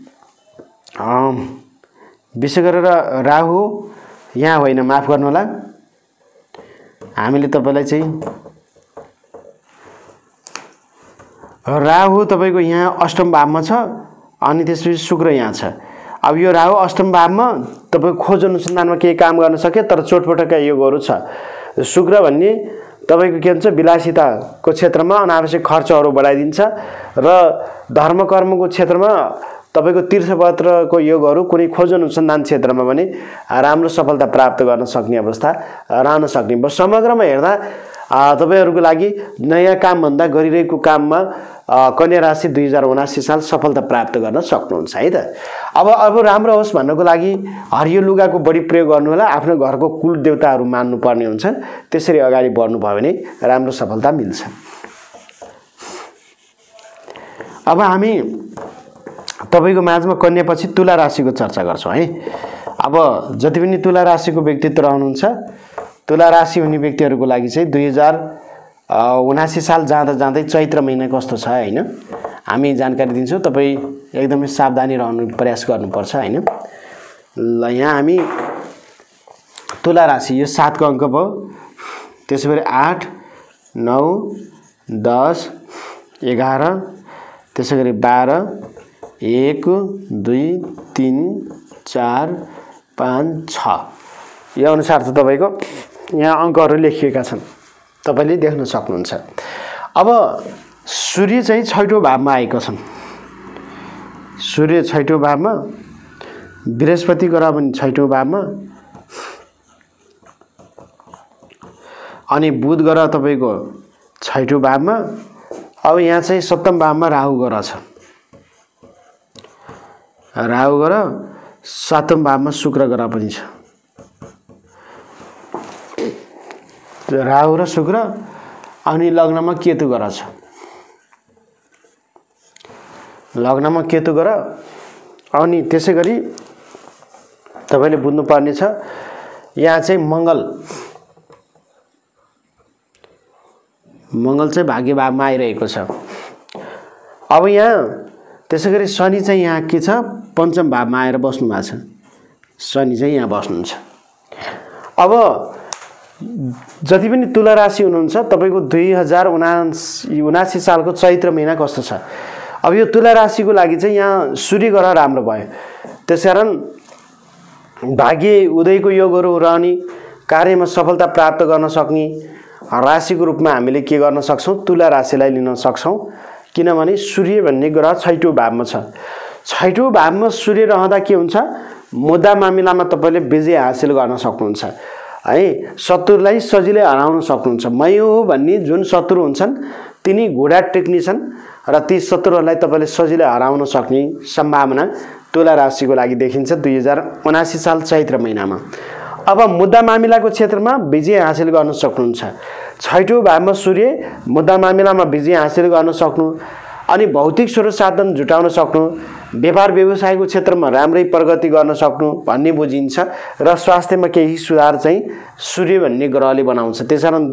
विशेष गरेर राहु यहाँ होइन, माफ गर्नुहोला, हामीले तपाईलाई चाहिँ राहु तपाईको यहाँ अष्टम भावमा छ अनि त्यसपछि शुक्र यहाँ छ। अब यो राहु अष्टम भावमा तपाईको खोज अनुसन्धानमा केही काम गर्न सक्यो तर चोटपटकका योगहरू छ। शुक्र भन्ने तपाईको के भन्छ विलासिताको क्षेत्रमा अनावश्यक खर्चहरू बढाइदिन्छ र धर्म कर्मको क्षेत्रमा तपाईको तीर्थयात्राको योगहरू कुनै खोज अनुसन्धान क्षेत्रमा पनि राम्रो सफलता प्राप्त गर्न सक्ने अवस्था रहन सक्ने। समग्रमा हेर्दा तपाईहरुको लागि नयाँ काम भन्दा गरिरहेको काममा कन्या राशि 2079 साल सफलता प्राप्त गर्न सक्नुहुन्छ है त। अब राम्रो होस् भन्नको लागि हरियो लुगाको बढी प्रयोग गर्नु होला। आफ्नो घरको कुल देवताहरू मान्नु पर्ने हुन्छ। त्यसरी अगाडि बढ्नु भयो भने राम्रो सफलता मिल्छ। अब हामी तपाईको माझमा कन्या पछि तुला राशिको चर्चा गर्छौं है। अब जति पनि तुला राशिको व्यक्तित्व रहनुहुन्छ, तुला राशि हुने व्यक्तिहरूको लागि चाहिँ 2079 साल जाँदा जाँदै चैत्र महिना कस्तो छ हैन हामी जानकारी दिन्छौं। तपाई एकदमै सावधानी रहनु प्रयास गर्नुपर्छ हैन। ल यहाँ हामी तुला राशि यो 7 को अंक भयो। त्यसैगरी 8 9 10 11 त्यसैगरी 12 1 2 3 4 5 6 यो अनुसार त तपाईको यहाँ अंकहरु लेखिएका छन्, तपाईले देख्न सक्नुहुन्छ। अब सूर्य चाहिँ 6औं भावमा आएको छन्। सूर्य 6औं भावमा, बृहस्पति ग्रह पनि 6औं भावमा अनि बुध ग्रह तपाईको 6औं भावमा। अब यहाँ चाहिँ 7औं भावमा राहु ग्रह छ। राहु ग्रह 7औं भावमा शुक्र ग्रह पनि छ। राहु र शुक्र अनि लग्नमा केतु ग्रह छ। लग्नमा केतु ग्रह अनि त्यसैगरी तपाईले बुझ्नु पर्ने छ यहाँ चाहिँ मंगल चाहिँ भाग्य भावमा आइरहेको छ। अब यहाँ त्यसैगरी शनि चाहिँ यहाँ के छ पंचम भावमा आएर बस्नु भएको छ। शनि चाहिँ यहाँ बस्नुहुन्छ। अब जति पनि तुला राशि हुनुहुन्छ तपाईको 2079 सालको चैत्र महिना कस्तो छ। अब यो तुला राशिको लागि चाहिँ यहाँ सूर्य ग्रह राम्रो भयो, त्यसकारण भाग्य उदयको योगहरू रहने, कार्यमा सफलता प्राप्त गर्न सक्ने राशिको रूपमा हामीले के गर्न सक्छौं, तुला राशिलाई लिन सक्छौं। किनभने सूर्य भन्ने ग्रह छैठौं भावमा छ। छैठौं भावमा सूर्य रहँदा के हुन्छ, मुद्दा मामिलामा तपाईले विजय हासिल गर्न सक्नुहुन्छ है, शत्रुलाई सजिलै हराउन सक्नुहुन्छ। मै हो भन्ने जुन शत्रु हुन्छन् तिनी घोडा टेक्निछन् र ती शत्रुहरूलाई तपाईले सजिलै हराउन सक्ने सम्भावना तुला राशिको लागि देखिन्छ 2079 साल चैत्र महिनामा। अब मुद्दा मामिलाको क्षेत्रमा विजय हासिल गर्न सक्नुहुन्छ। छैठौं भावमा सूर्य मुद्दा मामिलामा विजय हासिल गर्न सक्नु, अनि भौतिक स्रोत साधन जुटाउन सक्नु, व्यापार व्यवसायको क्षेत्रमा राम्रै प्रगति गर्न सक्नु भन्ने बुझिन्छ र स्वास्थ्यमा केही सुधार चाहिँ सूर्य भन्ने ग्रहले बनाउँछ। त्यसकारण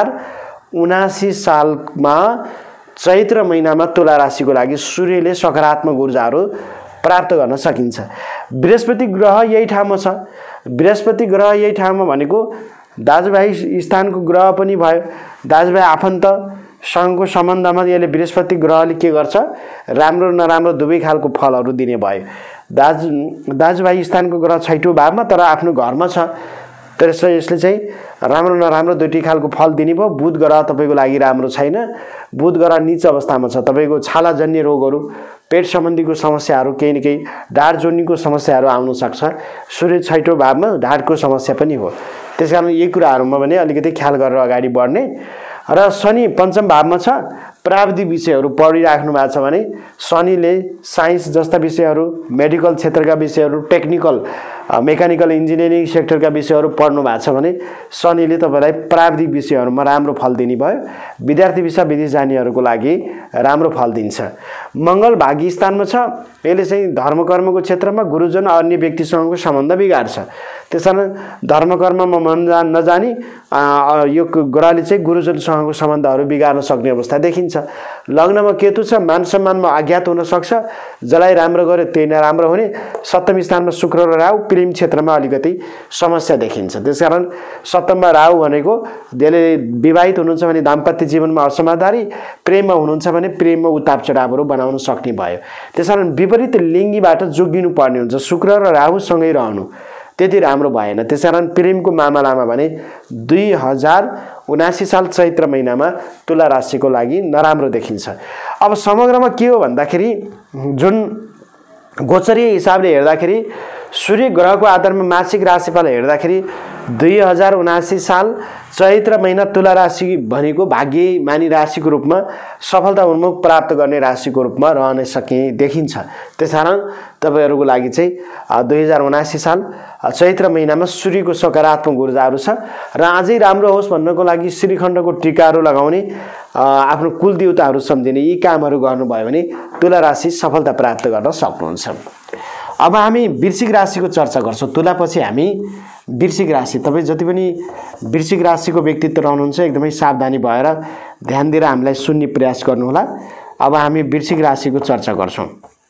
2079 सालमा चैत्र महिनामा तुला राशिको लागि सूर्यले सकारात्मक ऊर्जाहरू प्राप्त गर्न सकिन्छ। बृहस्पति ग्रह यही ठाउँमा छ। बृहस्पति ग्रह यही ठाउँमा भनेको दाजुभाइ स्थानको ग्रह पनि भयो। दाजुभाइ आफन्त सँगको सम्बन्धमा यसले बृहस्पति ग्रहले के गर्छ, राम्रो नराम्रो दुवै खालको फलहरू दिने भयो। दाजुभाइ स्थानको ग्रह छैठौं भावमा तर आफ्नो घरमा छ, त्यसैले यसले चाहिँ राम्रो नराम्रो दुईटै खालको फल दिने भयो। बुध ग्रह तपाईको लागि राम्रो छैन, बुध ग्रह नीच अवस्थामा छ। तपाईको छालाजन्य रोगहरू, पेट सम्बन्धीको समस्याहरू, केही न केही ढाड जोड्नेको समस्याहरू आउन सक्छ। सूर्य छैठौं भावमा ढाडको समस्या पनि हो, त्यसकारण यी कुराहरूमा भने अलिकति ख्याल गरेर अगाडि बढ्ने। र शनि पञ्चम भावमा छ। प्राविधिक विषयहरू पढिराख्नु भएको छ भने शनिले साइन्स जस्ता विषयहरू, मेडिकल क्षेत्रका विषयहरू, टेक्निकल मेकानिकल इन्जिनियरिङ सेक्टरका विषयहरू पढ्नु भएको छ भने शनिले तपाईलाई प्राविधिक विषयहरूमा राम्रो फल दिने भयो। विद्यार्थी भिसा विदेश जानेहरूको लागि राम्रो फल दिन्छ। मंगल भाग्य स्थानमा छ। यसले चाहिँ धर्म कर्मको क्षेत्रमा गुरुजन अन्य व्यक्तिसँगको सम्बन्ध बिगार्छ। त्यसकारण धर्म कर्ममा मन नजानी यो ग्रहले चाहिँ गुरुजनसँगको सम्बन्धहरू बिगार्न सक्ने अवस्था देखिन्छ। लग्नमा केतु छ। मान सम्मानमा आघात हुन सक्छ। जसलाई राम्रो गर्यो त्यही नराम्रो हुने। सप्तम स्थानमा शुक्र र राहु प्रेम क्षेत्रमा अलिकति समस्या देखिन्छ। त्यसकारण सप्तममा राहु भनेको यसले विवाहित हुनुहुन्छ भने दाम्पत्य जीवनमा असमाधानी, प्रेममा हुनुहुन्छ भने प्रेममा उताप चढावहरू बनाउन सक्ने भयो। त्यसकारण विपरीत लिङ्गीबाट जोगिनु पर्ने हुन्छ। शुक्र र राहु सँगै रहनु त्यति राम्रो भएन। त्यसकारण प्रेमको मामलामा भने 2079 साल चैत्र महिनामा तुला राशिको लागि नराम्रो देखिन्छ। अब समग्रमा के हो भन्दाखेरि जुन गोचरीय हिसाबले हेर्दाखेरि सूर्य ग्रहको आधारमा मासिक राशिफल हेर्दाखेरि 2079 साल चैत्र महिना तुला राशि भनेको भाग्यमानी राशिको रूपमा सफलता उन्मुख प्राप्त गर्ने राशिको रूपमा रहन सक्ने देखिन्छ। त्यसकारण तपाईहरुको लागि चाहिँ 2079 साल चैत्र महिनामा सूर्यको सकारात्मक ऊर्जाहरू छ र अझै राम्रो होस् भन्नको लागि श्रीखण्डको टीकाहरू लगाउने, आफ्नो कुल देवताहरू सम्झिने यी कामहरू गर्नुभयो भने तुला राशि सफलता प्राप्त गर्न सक्नुहुन्छ। अब हामी वृश्चिक राशिको चर्चा गर्छौं। तुला पछि हामी वृश्चिक राशि, तपाई जति पनि वृश्चिक राशिको व्यक्तित्व रहनुहुन्छ एकदमै सावधानी भएर ध्यान दिएर हामीलाई सुन्ने प्रयास गर्नुहोला। अब हामी वृश्चिक राशिको चर्चा गर्छौं।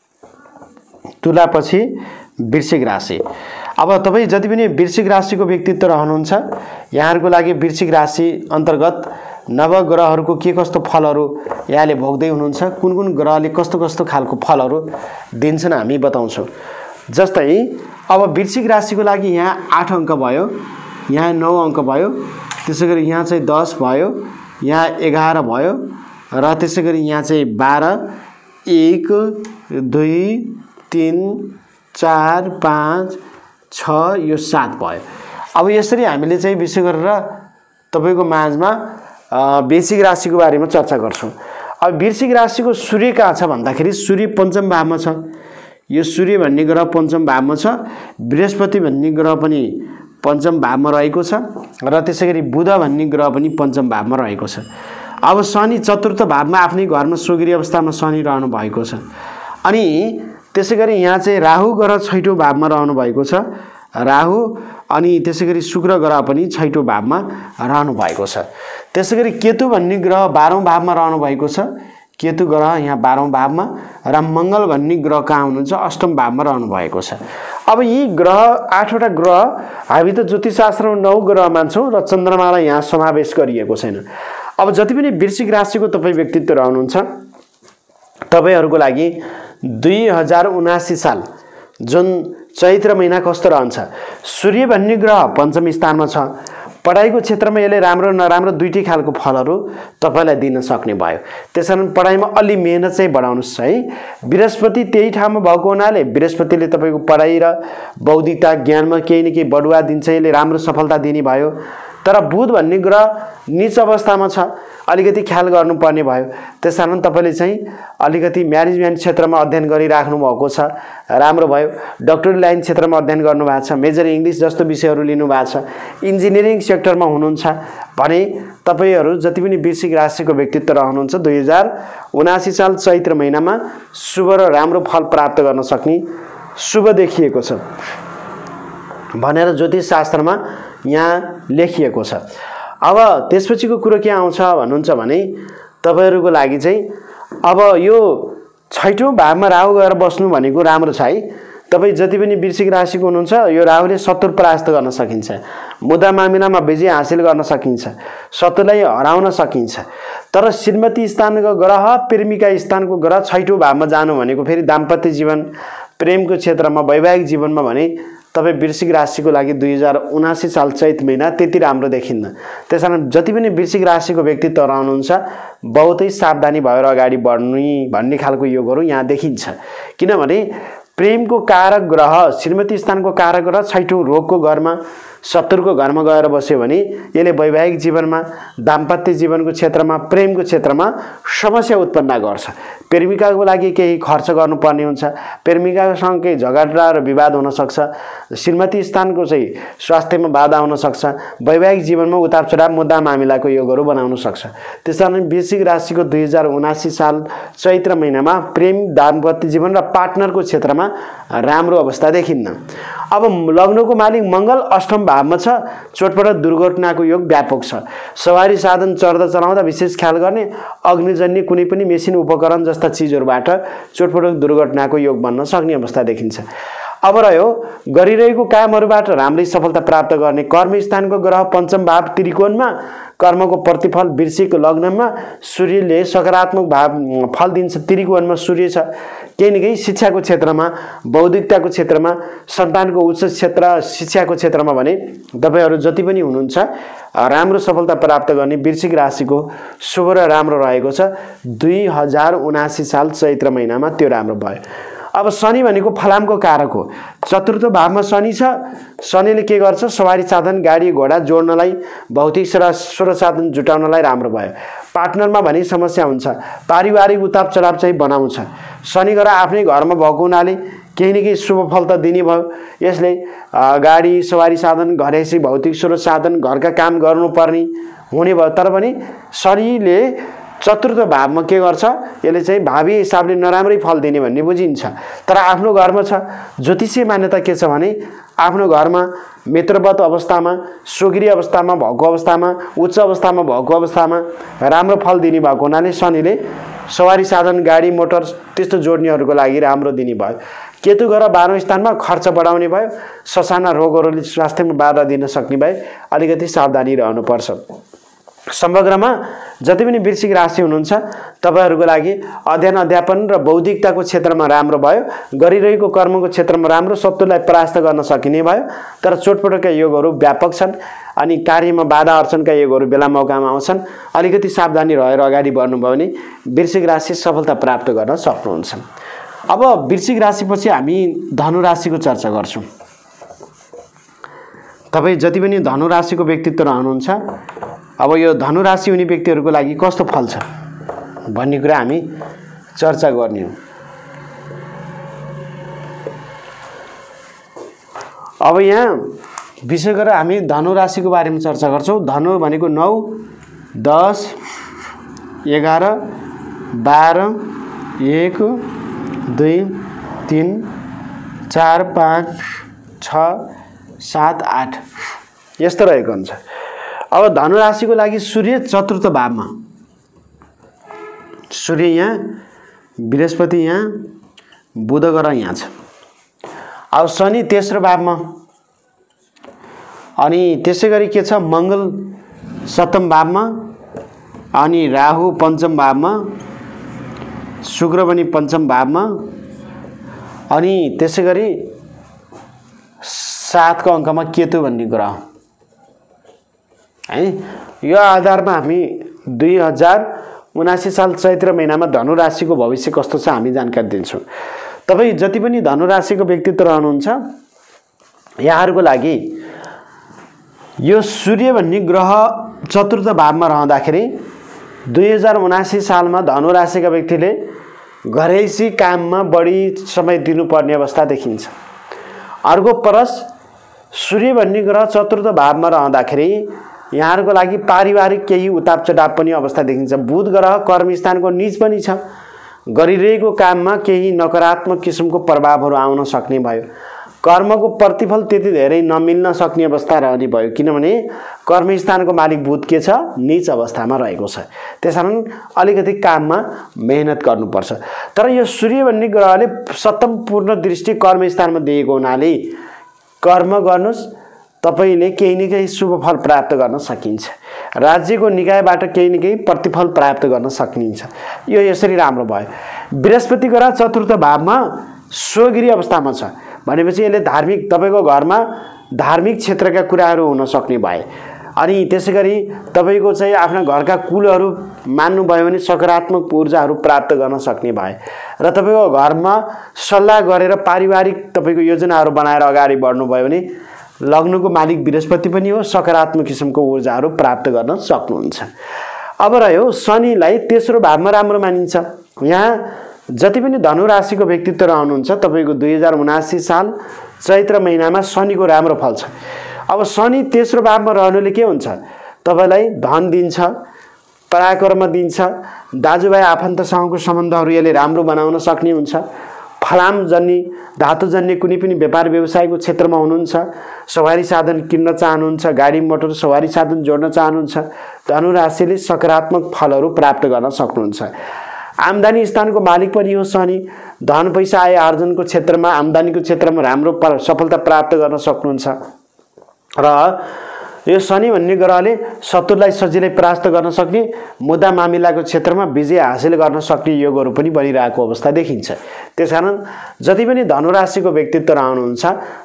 तुला पछि वृश्चिक राशि। अब तपाई जति पनि वृश्चिक राशिको व्यक्तित्व रहनुहुन्छ यहाँहरुको लागि वृश्चिक राशि अन्तर्गत नवग्रहहरुको के कस्तो फलहरु यहाँले भोग्दै हुनुहुन्छ, कुन कुन ग्रहले कस्तो कस्तो खालको फलहरु दिन्छन् हामी बताउँछौं। जस्तै अब वृश्चिक राशिको लागि यहाँ 8 अंक भयो, यहाँ 9 अंक भयो, त्यसैगरी यहाँ चाहिँ 10 भयो, यहाँ 11 भयो र त्यसैगरी यहाँ चाहिँ 12, 1 2 3 4 5 6 यो 7 भयो। अब यसरी हामीले चाहिँ विशेष गरेर तपाईको माझमा वृश्चिक राशिको बारेमा चर्चा गर्छौं। अब वृश्चिक राशिको सूर्य कहाँ छ भन्दाखेरि सूर्य पञ्चम भावमा छ। यो सूर्य भन्ने ग्रह पञ्चम भावमा छ। बृहस्पति भन्ने ग्रह पनि पञ्चम भावमा रहेको छ र त्यसैगरी बुध भन्ने ग्रह पनि पञ्चम भावमा रहेको छ। अब शनि चतुर्थ भावमा आफ्नै घरमा सोगिरी अवस्थामा शनि रहनु भएको छ। अनि त्यसैगरी यहाँ चाहिँ राहु ग्रह छैठौं भावमा रहनु भएको छ। राहु अनि त्यसैगरी शुक्र ग्रह पनि छैठौं भावमा रहनु भएको छ। त्यसैगरी केतु भन्ने ग्रह 12औं भावमा रहनु भएको छ। केतु ग्रह यहाँ 12औं भावमा र मङ्गल भन्ने ग्रह कहाँ हुनुहुन्छ 8औं भावमा रहनु भएको छ। अब यी ग्रह 8वटा ग्रह हामी त ज्योतिषशास्त्रमा 9 ग्रह मान्छौँ र चन्द्रमालाई यहाँ समावेश गरिएको छैन। अब जति पनि वृश्चिक राशिको तपाईँ व्यक्तित्व रहनुहुन्छ तपाईहरूको लागि 2079 साल जुन चैत्र महिना कस्तो रहन्छ। सूर्य भन्ने ग्रह पञ्चम स्थानमा छ। पढाइको क्षेत्रमा यसले राम्रो नराम्रो दुईटै खालको फलहरू तपाईलाई दिन सक्ने भयो। त्यसैले पढाइमा अलि मेहनत चाहिँ बढाउनुस् है। बृहस्पति त्यही ठाउँमा भएको हुनाले बृहस्पतिले तपाईको पढाइ र बौद्धिकता ज्ञानमा केही न केही बढुवा दिन्छ, यसले राम्रो सफलता दिने भयो। तर बुध भन्ने ग्रह नीच अवस्थामा छ, अलिकति ख्याल गर्नुपर्ने भयो। त्यसकारण तपाईले चाहिँ अलिकति म्यानेजमेन्ट क्षेत्रमा अध्ययन गरिराख्नु भएको छ, राम्रो भयो। डक्टरी लाइन क्षेत्रमा अध्ययन गर्नु भएको छ, मेजर इङ्ग्लिस जस्तो विषयहरू लिनु भएको छ, इन्जिनियरिङ सेक्टरमा हुनुहुन्छ भने तपाईहरू जति पनि वृश्चिक राशिको व्यक्तित्व रहनुहुन्छ 2079 साल चैत्र महिनामा शुभ र राम्रो फल प्राप्त गर्न सक्ने शुभ देखिएको छ भनेर ज्योतिष शास्त्रमा यहाँ लेखिएको छ। अब त्यसपछिको कुरो के आउँछ भन्नुहुन्छ भने तपाईहरुको लागि चाहिँ अब यो 6औं भावमा राहु गएर बस्नु भनेको राम्रो छ है। तपाई जति पनि वृश्चिक राशिको हुनुहुन्छ यो राहुले शत्रु परास्त गर्न सकिन्छ, मुद्दा मामिलामा विजय हासिल गर्न सकिन्छ, शत्रुलाई हराउन सकिन्छ। तर श्रीमती स्थानको ग्रह प्रेमिका स्थानको ग्रह 6औं भावमा जानु भनेको फेरि दाम्पत्य जीवन प्रेमको क्षेत्रमा वैवाहिक जीवनमा भने तपाई वृश्चिक राशिको लागि 2079 साल चैत महिना त्यति राम्रो देखिन्न। त्यसैले जति पनि वृश्चिक राशिको व्यक्तित्व रहनुहुन्छ बहुतै सावधानी भएर अगाडि बढ्नु भन्ने खालको योगहरू यहाँ देखिन्छ। किनभने प्रेमको कारक ग्रह श्रीमती स्थानको कारक ग्रह 6औं रोगको घरमा शत्रुको घरमा गएर बस्यो भने यसले वैवाहिक जीवनमा दाम्पत्य जीवनको क्षेत्रमा प्रेमको क्षेत्रमा समस्या उत्पन्न गर्छ। प्रेमिकाको लागि केही खर्च गर्नुपर्ने हुन्छ, प्रेमिकासँग केही झगडा र विवाद हुन सक्छ, श्रीमती स्थानको चाहिँ स्वास्थ्यमा बाधा हुन सक्छ, वैवाहिक जीवनमा उतार चढाव मुद्दा मामिलाको योगहरू बनाउन सक्छ। त्यसैले वृश्चिक राशिको 2079 साल चैत्र महिनामा प्रेम दाम्पत्य जीवन र पार्टनरको क्षेत्रमा राम्रो अवस्था देखिन्न। अब लग्नको मालिक मङ्गल 8औं भावमा छ, चोटपटक दुर्घटनाको योग व्यापक छ। सवारी साधन चढ्दा चलाउँदा विशेष ख्याल गर्ने, अग्निजन्य कुनै पनि मेसिन उपकरण जस्ता चिजहरूबाट चोटपटक दुर्घटनाको योग बन्न सक्ने अवस्था देखिन्छ। अब रह्यो गरिरहेको कामहरूबाट राम्रै सफलता प्राप्त गर्ने, कर्म स्थानको ग्रह पञ्चम भाव त्रिकोणमा कर्मको प्रतिफल वृश्चिक लग्नमा सूर्यले सकारात्मक भाव फल दिन्छ। त्रिकोणमा सूर्य छ, केही न केही शिक्षाको क्षेत्रमा बौद्धिकताको क्षेत्रमा सन्तानको उच्च क्षेत्र शिक्षाको क्षेत्रमा भने तपाईहरु जति पनि हुनुहुन्छ राम्रो सफलता प्राप्त गर्ने वृश्चिक राशिको शुभ र राम्रो रहेको छ। 2079 साल चैत्र महिनामा त्यो राम्रो भयो। अब शनि भनेको फलामको कारक हो, चतुर्थ भावमा शनि छ। शनिले के गर्छ, सवारी साधन गाडी घोडा जोड्नलाई भौतिक स्रोत साधन जुटाउनलाई राम्रो भयो। पार्टनरमा भने समस्या हुन्छ, पारिवारिक उताप चढाव चाहिँ बनाउँछ। शनि ग्रह आफ्नै घरमा भएको हुनाले केही न केही शुभ फल त दिने भयो। यसले गाडी सवारी साधन घरेसी भौतिक स्रोत साधन घरका काम गर्नुपर्ने हुने भयो। तर पनि शनिले चतुर्थ भावमा के गर्छ, यसले चाहिँ भावी हिसाबले नराम्रै फल दिने भन्ने बुझिन्छ। तर आफ्नो घरमा छ। ज्योतिषीय मान्यता के छ भने आफ्नो घरमा मित्रवत अवस्थामा स्वगृही अवस्थामा भएको अवस्थामा उच्च अवस्थामा भएको अवस्थामा राम्रो फल दिने भएको हुनाले शनिले सवारी साधन गाडी मोटर त्यस्तो जोड्नेहरूको लागि राम्रो दिने भयो। केतु ग्रह 12औं स्थानमा खर्च बढाउने भयो, ससाना रोगहरूले स्वास्थ्यमा बाधा दिन सक्ने भए अलिकति सावधानी रहनुपर्छ। समग्रमा जति पनि वृश्चिक राशि हुनुहुन्छ तपाईहरुको लागि अध्ययन अध्यापन र बौद्धिकताको क्षेत्रमा राम्रो भयो, गरिरहेको कर्मको क्षेत्रमा राम्रो, शत्रुलाई परास्त गर्न सकिने भयो। तर चोटपटकका योगहरू व्यापक छन् अनि कार्यमा बाधा अर्चनका योगहरू बेला मौकामा आउँछन्। अलिकति सावधानी रहेर अगाडि बढ्नुभयो भने वृश्चिक राशि सफलता प्राप्त गर्न सक्नुहुन्छ। अब वृश्चिक राशिपछि हामी धनु राशिको चर्चा गर्छौं। तपाई जति पनि धनु राशिको व्यक्तित्व रहनुहुन्छ अब यो धनु राशि हुने व्यक्तिहरूको लागि कस्तो फल छ भन्ने कुरा हामी चर्चा गर्ने हो। अब यहाँ विशेष गरेर हामी धनु राशिको बारेमा चर्चा गर्छौं। धनु भनेको 9 10 11 12 1 2 3 4 5 6 7 8 यस्तो रहेको हुन्छ। अब धनु राशिको लागि सूर्य चतुर्थ भावमा सूर्य यहाँ, बृहस्पति यहाँ, बुध ग्रह यहाँ छ। अब शनि तेस्रो भावमा, अनि त्यसै गरी के छ मङ्गल सप्तम भावमा, अनि राहु पञ्चम भावमा, शुक्र पनि पञ्चम भावमा, अनि त्यसै गरी 7 को अङ्कमा केतु भन्ने ग्रह है। यो आधारमा हामी 2079 साल चैत्र महिनामा धनु राशिको भविष्य कस्तो छ हामी जानकारी दिन्छौँ। तपाईँ जति पनि धनु राशिको व्यक्तित्व रहनुहुन्छ यहाँहरूको लागि यो सूर्य भन्ने ग्रह चतुर्थ भावमा रहँदाखेरि 2079 सालमा धनु राशिका व्यक्तिले घरैसी काममा बढी समय दिनुपर्ने अवस्था देखिन्छ। अर्को परस सूर्य भन्ने ग्रह चतुर्थ भावमा रहँदाखेरि यहाँहरूको लागि पारिवारिक केही उताप चढाव पनि अवस्था देखिन्छ। बुध ग्रह कर्मस्थानको नीच पनि छ। गरिरहेको काममा केही नकारात्मक किसिमको प्रभावहरू आउन सक्ने भयो। कर्मको प्रतिफल त्यति धेरै नमिल्न सक्ने अवस्था रहने भयो, किनभने कर्मस्थानको मालिक बुध के छ नीच अवस्थामा रहेको छ। त्यसकारण अलिकति काममा मेहनत गर्नुपर्छ। तर यो सूर्य भन्ने ग्रहले सप्तम पूर्ण दृष्टि कर्मस्थानमा दिएको हुनाले कर्म गर्नुस्, तपाईले केही न केही शुभ फल प्राप्त गर्न सकिन्छ। राज्यको निकायबाट केही न केही प्रतिफल प्राप्त गर्न सकिन्छ। यो यसरी राम्रो भयो। बृहस्पति ग्रह चतुर्थ भावमा स्वगिरी अवस्थामा छ भनेपछि यसले धार्मिक तपाईको घरमा धार्मिक क्षेत्रका कुराहरू हुन सक्ने भए, अनि त्यसैगरी तपाईको चाहिँ आफ्ना घरका कुलहरू मान्नुभयो भने सकारात्मक ऊर्जाहरू प्राप्त गर्न सक्ने भए र तपाईको घरमा सल्लाह गरेर पारिवारिक तपाईको योजनाहरू बनाएर अगाडि बढ्नुभयो भने लग्नको मालिक बृहस्पति पनि हो, सकारात्मक किसिमको ऊर्जाहरू प्राप्त गर्न सक्नुहुन्छ। अब रह्यो शनिलाई तेस्रो भावमा राम्रो मानिन्छ। यहाँ जति पनि धनु राशिको व्यक्तित्व रहनुहुन्छ तपाईको 2079 साल चैत्र महिनामा शनिको राम्रो फल छ। अब शनि तेस्रो भावमा रहनुले के हुन्छ, तपाईलाई धन दिन्छ, पराक्रम दिन्छ, दाजुभाइ आफन्तसँगको सम्बन्धहरू यसले राम्रो बनाउन सक्ने हुन्छ। फलाम जन्य धातुजन्य कुनै पनि व्यापार व्यवसायको क्षेत्रमा हुनुहुन्छ, सवारी साधन किन्न चाहनुहुन्छ, गाडी मोटर सवारी साधन जोड्न चाहनुहुन्छ, धनु राशिले सकारात्मक फलहरू प्राप्त गर्न सक्नुहुन्छ। आम्दानी स्थानको मालिक पनि हो शनि। धन पैसा आय आर्जनको क्षेत्रमा आम्दानीको क्षेत्रमा राम्रो सफलता प्राप्त गर्न सक्नुहुन्छ र यो शनि भन्ने ग्रहले शत्रुलाई सजिलै परास्त गर्न सक्ने, मुद्दा मामिलाको क्षेत्रमा विजय हासिल गर्न सक्ने योगहरू पनि बनिरहेको अवस्था देखिन्छ। त्यसकारण जति पनि धनु राशिको व्यक्तित्व रहनुहुन्छ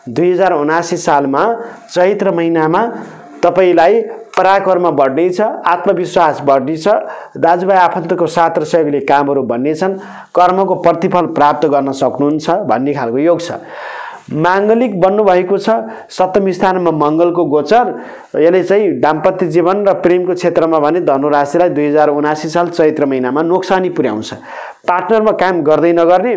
2079 सालमा चैत्र महिनामा तपाईलाई पराक्रम बढ्नेछ, आत्मविश्वास बढ्नेछ, दाजुभाइ आफन्तको साथ र सहयोगले कामहरू बन्नेछन्, कर्मको प्रतिफल प्राप्त गर्न सक्नुहुन्छ भन्ने खालको योग छ। माङ्गलिक बन्नुभएको छ, सप्तम स्थानमा मङ्गलको गोचर, यसले चाहिँ दाम्पत्य जीवन र प्रेमको क्षेत्रमा भने धनु राशिलाई 2079 साल चैत्र महिनामा नोक्सानी पुर्याउँछ। पार्टनरमा काम गर्दै नगर्ने,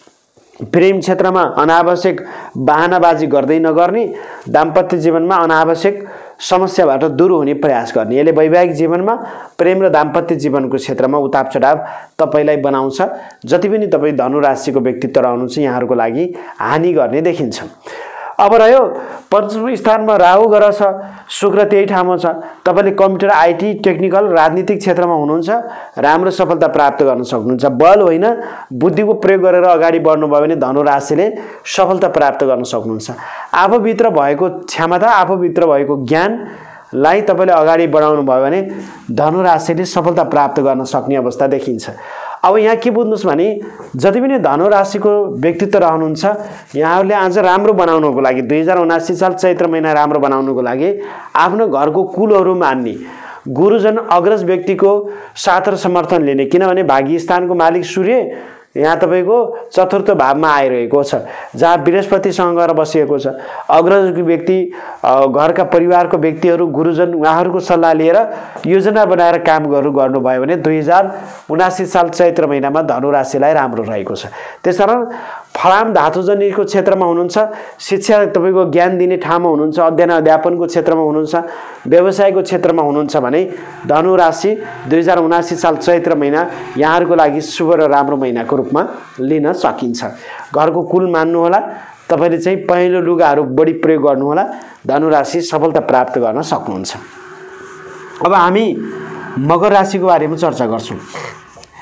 प्रेम क्षेत्रमा अनावश्यक बहानाबाजी गर्दै नगर्ने, दाम्पत्य जीवनमा अनावश्यक समस्याबाट दूर हुने प्रयास गर्ने, यसले वैवाहिक जीवनमा प्रेम र दाम्पत्य जीवनको क्षेत्रमा उताप चढाव तपाईलाई बनाउँछ। जति पनि तपाई धनु राशिको व्यक्तित्व रहनुहुन्छ यहाँहरूको लागि हानि गर्ने देखिन्छ। अब रह्यो पञ्चम स्थानमा राहु ग्रह छ, शुक्र त्यही ठाउँमा छ। तपाईले कम्प्युटर आइटी टेक्निकल राजनीतिक क्षेत्रमा हुनुहुन्छ, राम्रो सफलता प्राप्त गर्न सक्नुहुन्छ। बल होइन बुद्धिको प्रयोग गरेर अगाडि बढ्नुभयो भने धनु राशिले सफलता प्राप्त गर्न सक्नुहुन्छ। आफूभित्र भएको क्षमता, आफूभित्र भएको ज्ञानलाई तपाईले अगाडि बढाउनु भयो भने धनु राशिले सफलता प्राप्त गर्न सक्ने अवस्था देखिन्छ। अब यहाँ के बुझ्नुस् भने जति पनि धनु राशिको व्यक्तित्व रहनुहुन्छ यहाँहरूले आज राम्रो बनाउनको लागि 2079 साल चैत्र महिना राम्रो बनाउनको लागि आफ्नो घरको कुलहरू मान्ने, गुरुजन अग्रज व्यक्तिको साथ र समर्थन लिने, किनभने भाग्य स्थानको मालिक सूर्य यहाँ तपाईको चतुर्थ भावमा आइरहेको छ जहाँ बृहस्पतिसँग गएर बसिएको छ। अग्रज व्यक्ति, घरका परिवारको व्यक्तिहरू, गुरुजन उहाँहरूको सल्लाह लिएर योजना बनाएर काम गर्नुभयो भने 2079 साल चैत्र महिनामा धनु राशिलाई राम्रो रहेको छ। त्यसकारण फलाम धातुजन्यको क्षेत्रमा हुनुहुन्छ, शिक्षा तपाईको ज्ञान दिने ठाउँमा हुनुहुन्छ, अध्ययन अध्यापनको क्षेत्रमा हुनुहुन्छ, व्यवसायको क्षेत्रमा हुनुहुन्छ भने धनु राशि 2079 साल चैत्र महिना यहाँहरूको लागि शुभ र राम्रो महिनाको रूपमा लिन सकिन्छ। घरको कुल मान्नुहोला, तपाईले चाहिँ पहेँलो लुगाहरू बढी प्रयोग गर्नुहोला, धनु राशि सफलता प्राप्त गर्न सक्नुहुन्छ। अब हामी मकर राशिको बारेमा चर्चा गर्छौं।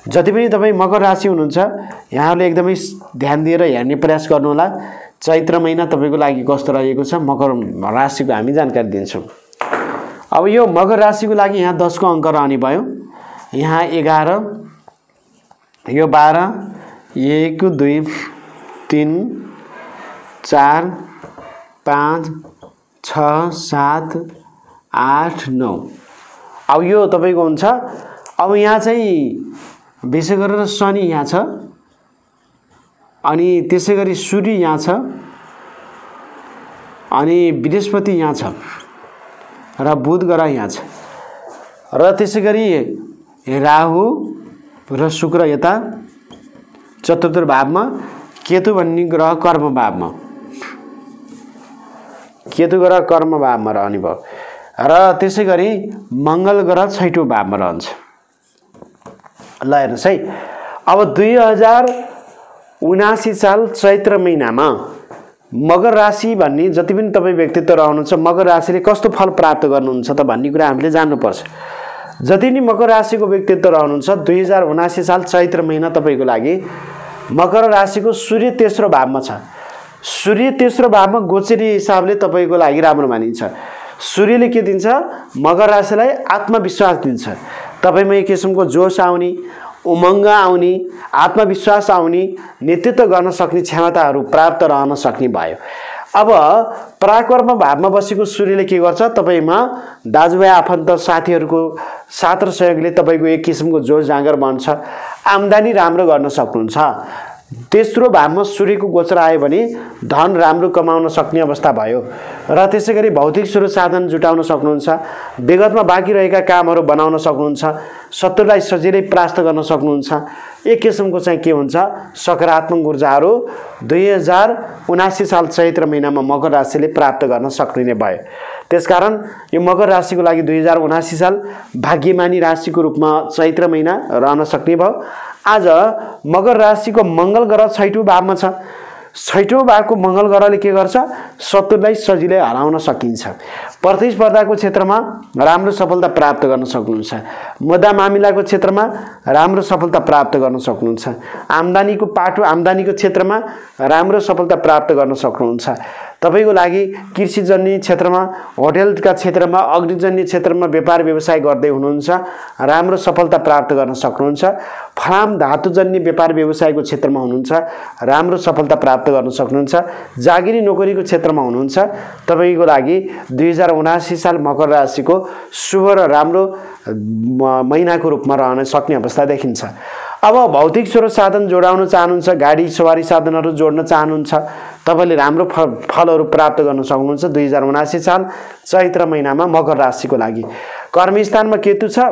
जति पनि तपाईँ मकर राशि हुनुहुन्छ यहाँहरूले एकदमै ध्यान दिएर हेर्ने प्रयास गर्नुहोला। चैत्र महिना तपाईँको लागि कस्तो रहेको छ मकर राशिको हामी जानकारी दिन्छौँ। अब यो मकर राशिको लागि यहाँ 10 को अङ्क रहने भयो। यहाँ 11, यो 12, 1 2 3 4 5 6 7 8 9। अब यो तपाईँको हुन्छ। अब यहाँ चाहिँ विशेष गरेर शनि यहाँ छ, अनि त्यसै गरी सूर्य यहाँ छ, अनि बृहस्पति यहाँ छ, र बुध ग्रह यहाँ छ, र त्यसै गरी राहु र शुक्र यता चतुर्थ भावमा, केतु भन्ने ग्रह कर्म भावमा, केतु ग्रह कर्म भावमा रहने भयो, र त्यसै गरी मङ्गल ग्रह छैठौँ भावमा रहन्छ। ल हेर्नुहोस् है, अब 2079 साल चैत्र महिनामा मकर राशि भन्ने जति पनि तपाईँ व्यक्तित्व रहनुहुन्छ मकर राशिले कस्तो फल प्राप्त गर्नुहुन्छ त भन्ने कुरा हामीले जान्नुपर्छ। जति नै मकर राशिको व्यक्तित्व रहनुहुन्छ 2079 साल चैत्र महिना तपाईँको लागि मकर राशिको सूर्य तेस्रो भावमा छ। सूर्य तेस्रो भावमा गोचरी हिसाबले तपाईँको लागि राम्रो मानिन्छ। सूर्यले के दिन्छ? मकर राशिलाई आत्मविश्वास दिन्छ। तपाईमा एक किसिमको जोश आउने, उमङ्ग आउने, आत्मविश्वास आउने, नेतृत्व गर्न सक्ने क्षमताहरू प्राप्त रहन सक्ने भयो। अब पराक्रम भावमा बसेको सूर्यले के गर्छ? तपाईमा दाजुभाइ आफन्त साथीहरूको साथ र सहयोगले तपाईको एक किसिमको जोश जाँगर बन्छ, आम्दानी राम्रो गर्न सक्नुहुन्छ। तेस्रो भावमा सूर्यको गोचर आयो भने धन राम्रो कमाउन सक्ने अवस्था भयो, र त्यसैगरी भौतिक स्रोत साधन जुटाउन सक्नुहुन्छ। विगतमा बाँकी रहेका कामहरू बनाउन सक्नुहुन्छ, शत्रुलाई सजिलै परास्त गर्न सक्नुहुन्छ। एक किसिमको चाहिँ के हुन्छ? सकारात्मक ऊर्जाहरू 2079 साल चैत्र महिनामा मकर राशिले प्राप्त गर्न सक्ने भयो। त्यसकारण यो मकर राशिको लागि 2079 साल भाग्यमानी राशिको रूपमा चैत्र महिना रहन सक्ने भयो। आज मकर राशिको मङ्गल ग्रह छैठौँ भावमा छ। छैठौँ भावको मङ्गल ग्रहले के गर्छ? शत्रुलाई सजिलै हराउन सकिन्छ। प्रतिस्पर्धाको क्षेत्रमा राम्रो सफलता प्राप्त गर्न सक्नुहुन्छ। मुद्दा मामिलाको क्षेत्रमा राम्रो सफलता प्राप्त गर्न सक्नुहुन्छ। आम्दानीको पाटो आम्दानीको क्षेत्रमा राम्रो सफलता प्राप्त गर्न सक्नुहुन्छ। तपाईको लागि कृषिजन्य क्षेत्रमा, होटलका क्षेत्रमा, अग्निजन्य क्षेत्रमा व्यापार व्यवसाय गर्दै हुनुहुन्छ, राम्रो सफलता प्राप्त गर्न सक्नुहुन्छ। फलाम धातुजन्य व्यापार व्यवसायको क्षेत्रमा हुनुहुन्छ, राम्रो सफलता प्राप्त गर्न सक्नुहुन्छ। जागिरी नोकरीको क्षेत्रमा हुनुहुन्छ, तपाईको लागि 2079 साल मकर राशिको शुभ र राम्रो महिनाको रूपमा रहन सक्ने अवस्था देखिन्छ। अब भौतिक स्रोत साधन जोडाउन चाहनुहुन्छ, गाडी सवारी साधनहरू जोड्न चाहनुहुन्छ, तपाईले राम्रो फलहरू प्राप्त गर्न सक्नुहुन्छ 2079 साल चैत्र महिनामा मकर राशिको लागि। कर्मस्थानमा केतु छ,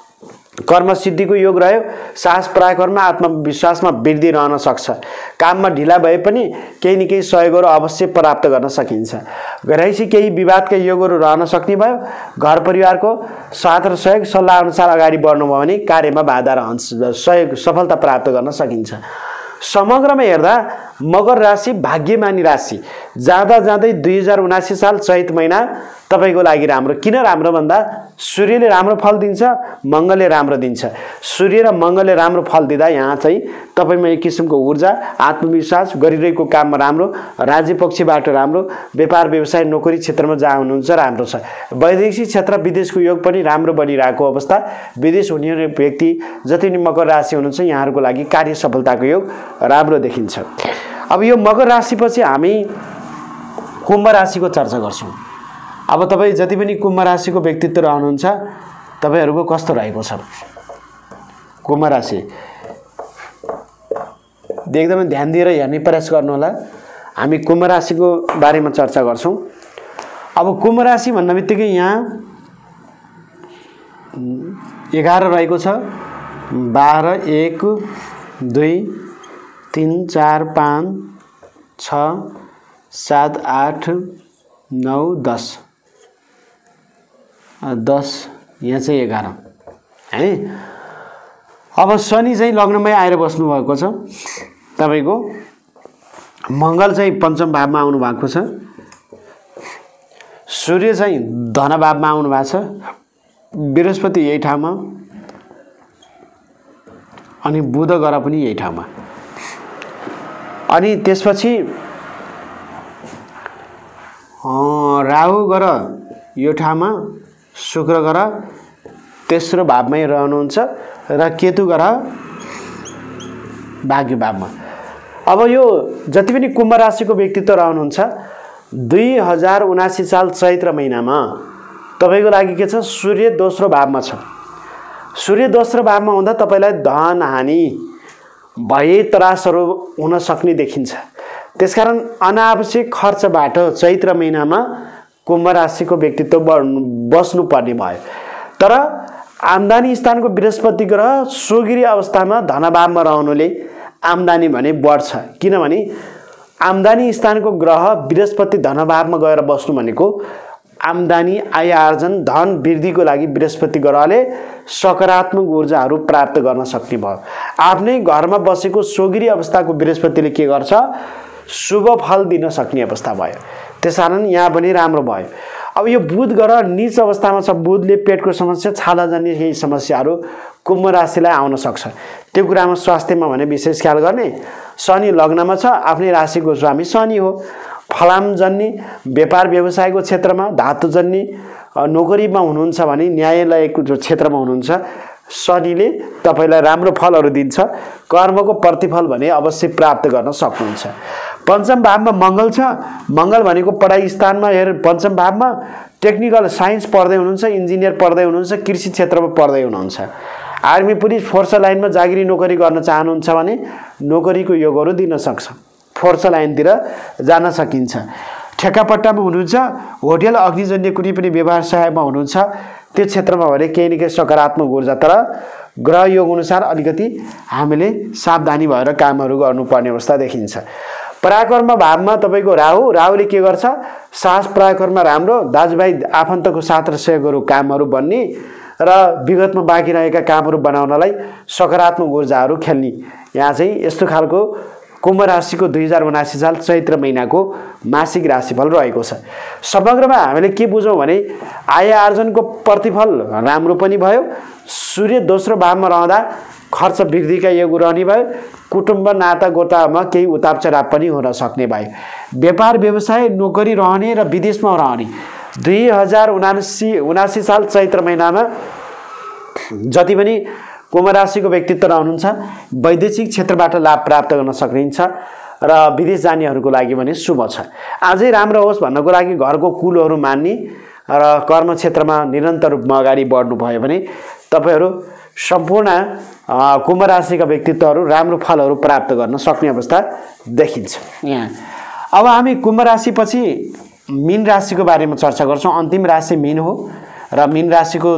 कर्म सिद्धिको योग रह्यो। साहस पराक्रम आत्मविश्वासमा वृद्धि रहन सक्छ। काममा ढिला भए पनि केही न केही सहयोगहरू अवश्य प्राप्त गर्न सकिन्छ। घरैसी केही विवादका योगहरू रहन सक्ने भयो। घर परिवारको साथ र सहयोग सल्लाह अनुसार अगाडि बढ्नुभयो भने कार्यमा बाधा रहन्छ, सहयोग सफलता प्राप्त गर्न सकिन्छ। समग्रमा हेर्दा मकर राशि भाग्यमानी राशि। जाँदा जाँदै 2079 साल चैत महिना तपाईको लागि राम्रो। किन राम्रो भन्दा सूर्यले राम्रो फल दिन्छ, मङ्गलले राम्रो दिन्छ। सूर्य र मङ्गलले राम्रो फल दिँदा यहाँ चाहिँ तपाईमा एक किसिमको ऊर्जा, आत्मविश्वास, गरिरहेको काममा राम्रो, राज्य पक्षबाट राम्रो, व्यापार व्यवसाय नोकरी क्षेत्रमा जहाँ हुनुहुन्छ राम्रो छ। वैदेशिक क्षेत्र विदेशको योग पनि राम्रो बनिरहेको अवस्था। विदेश हुने व्यक्ति जति नै मकर राशि हुनुहुन्छ यहाँहरूको लागि कार्य सफलताको योग राम्रो देखिन्छ। अब यो मकर राशिपछि हामी कुम्भ राशिको चर्चा गर्छौँ। अब तपाईँ जति पनि कुम्भ राशिको व्यक्तित्व रहनुहुन्छ तपाईहरूको कस्तो रहेको छ? कुम्भ राशि एकदमै ध्यान दिएर हेर्ने प्रयास गर्नुहोला। हामी कुम्भ राशिको बारेमा चर्चा गर्छौँ। अब कुम्भ राशि भन्ने बित्तिकै यहाँ 11 रहेको छ, 12, 1 2 3 4 5 6 7 8 9 10 यहाँ चाहिँ 11 है। अब शनि चाहिँ लग्नमै आएर बस्नु भएको छ। तपाईको मङ्गल चाहिँ पञ्चम भावमा आउनु भएको छ। सूर्य चाहिँ धन भावमा आउनु भएको छ। बृहस्पति यही ठाउँमा, अनि बुध ग्रह पनि यही ठाउँमा। अनि त्यसपछि राहु ग्रह यो ठाउँमा, शुक्र ग्रह तेस्रो भावमै रहनुहुन्छ र केतु ग्रह भाग्य भावमा। अब यो जति पनि कुम्भ राशिको व्यक्तित्व रहनुहुन्छ 2079 साल चैत्र महिनामा तपाईको लागि के छ, सूर्य दोस्रो भावमा छ। सूर्य दोस्रो भावमा हुँदा तपाईलाई धन हानि भए त्रासहरू हुन सक्ने देखिन्छ। त्यसकारण अनावश्यक खर्चबाट चैत्र महिनामा कुम्भ राशिको व्यक्तित्व बस्नु पर्ने भयो। तर आम्दानी स्थानको बृहस्पति ग्रह सोगिरी अवस्थामा धनभावमा रहनुले आम्दानी भने बढ्छ। किनभने आम्दानी स्थानको ग्रह बृहस्पति धनभावमा गएर बस्नु भनेको आम्दानी, आय आर्जन, धन वृद्धिको लागि बृहस्पति ग्रहले सकारात्मक ऊर्जाहरू प्राप्त गर्न सक्ने भयो। आफ्नै घरमा बसेको सोगिरी अवस्थाको बृहस्पतिले के गर्छ, शुभ फल दिन सक्ने अवस्था भयो। त्यसकारण यहाँ पनि राम्रो भयो। अब यो बुध ग्रह नीच अवस्थामा छ। बुधले पेटको समस्या, छालाजन्य केही समस्याहरू कुम्भ राशिलाई आउन सक्छ। त्यो कुरामा स्वास्थ्यमा भने विशेष ख्याल गर्ने। शनि लग्नमा छ, आफ्नै राशिको स्वामी शनि हो। फलामजन्य व्यापार व्यवसायको क्षेत्रमा, धातुजन्य नोकरीमा हुनुहुन्छ भने न्यायालयको जो क्षेत्रमा हुनुहुन्छ शनिले तपाईलाई राम्रो फलहरू दिन्छ। कर्मको प्रतिफल भने अवश्य प्राप्त गर्न सक्नुहुन्छ। पञ्चम भावमा मङ्गल छ। मङ्गल भनेको पढाइ स्थानमा पञ्चम भावमा टेक्निकल साइन्स पढ्दै हुनुहुन्छ, इन्जिनियर पढ्दै हुनुहुन्छ, कृषि क्षेत्रमा पढ्दै हुनुहुन्छ, आर्मी पुलिस फोर्स लाइनमा जागिरी नोकरी गर्न चाहनुहुन्छ भने नोकरीको योगहरू दिन सक्छ। फोर्स लाइनतिर जान सकिन्छ। ठेक्कापट्टामा हुनुहुन्छ, होटल अग्निजन्य कुनै पनि व्यवसायमा हुनुहुन्छ, त्यो क्षेत्रमा भने केही न केही सकारात्मक ऊर्जा। तर ग्रह योग अनुसार अलिकति हामीले सावधानी भएर कामहरू गर्नुपर्ने अवस्था देखिन्छ। पराक्रम भावमा तपाईको राहुले के गर्छ, साहस पराक्रममा राम्रो, दाजुभाइ आफन्तको साथ र सहयोगहरू कामहरू बन्ने र विगतमा बाँकी रहेका कामहरू बनाउनलाई सकारात्मक ऊर्जाहरू खेल्ने। यहाँ चाहिँ यस्तो खालको कुम्भ राशिको 2079 साल चैत्र महिनाको मासिक राशिफल रहेको छ। समग्रमा हामीले के बुझौँ भने आय आर्जनको प्रतिफल राम्रो पनि भयो। सूर्य दोस्रो भावमा रहँदा खर्च वृद्धिका योग रहने भयो। कुटुम्ब नाता गोतामा केही उतार चढाव पनि हुन सक्ने भयो। व्यापार व्यवसाय, नोकरी रहने र विदेशमा रहने 2079 साल चैत्र महिनामा जति पनि कुम्भ राशिको व्यक्तित्व रहनुहुन्छ वैदेशिक क्षेत्रबाट लाभ प्राप्त गर्न सकिन्छ र विदेश जानेहरूको लागि पनि शुभ छ। अझै राम्रो होस् भन्नको लागि घरको कुलहरू मान्ने र कर्म क्षेत्रमा निरन्तर रूपमा अगाडि बढ्नु भयो भने तपाईहरू सम्पूर्ण कुम्भ राशिका व्यक्तित्वहरू राम्रो फलहरू प्राप्त गर्न सक्ने अवस्था देखिन्छ। यहाँ अब हामी कुम्भ राशिपछि मीन राशिको बारेमा चर्चा गर्छौँ। अन्तिम राशि मीन हो र मीन राशिको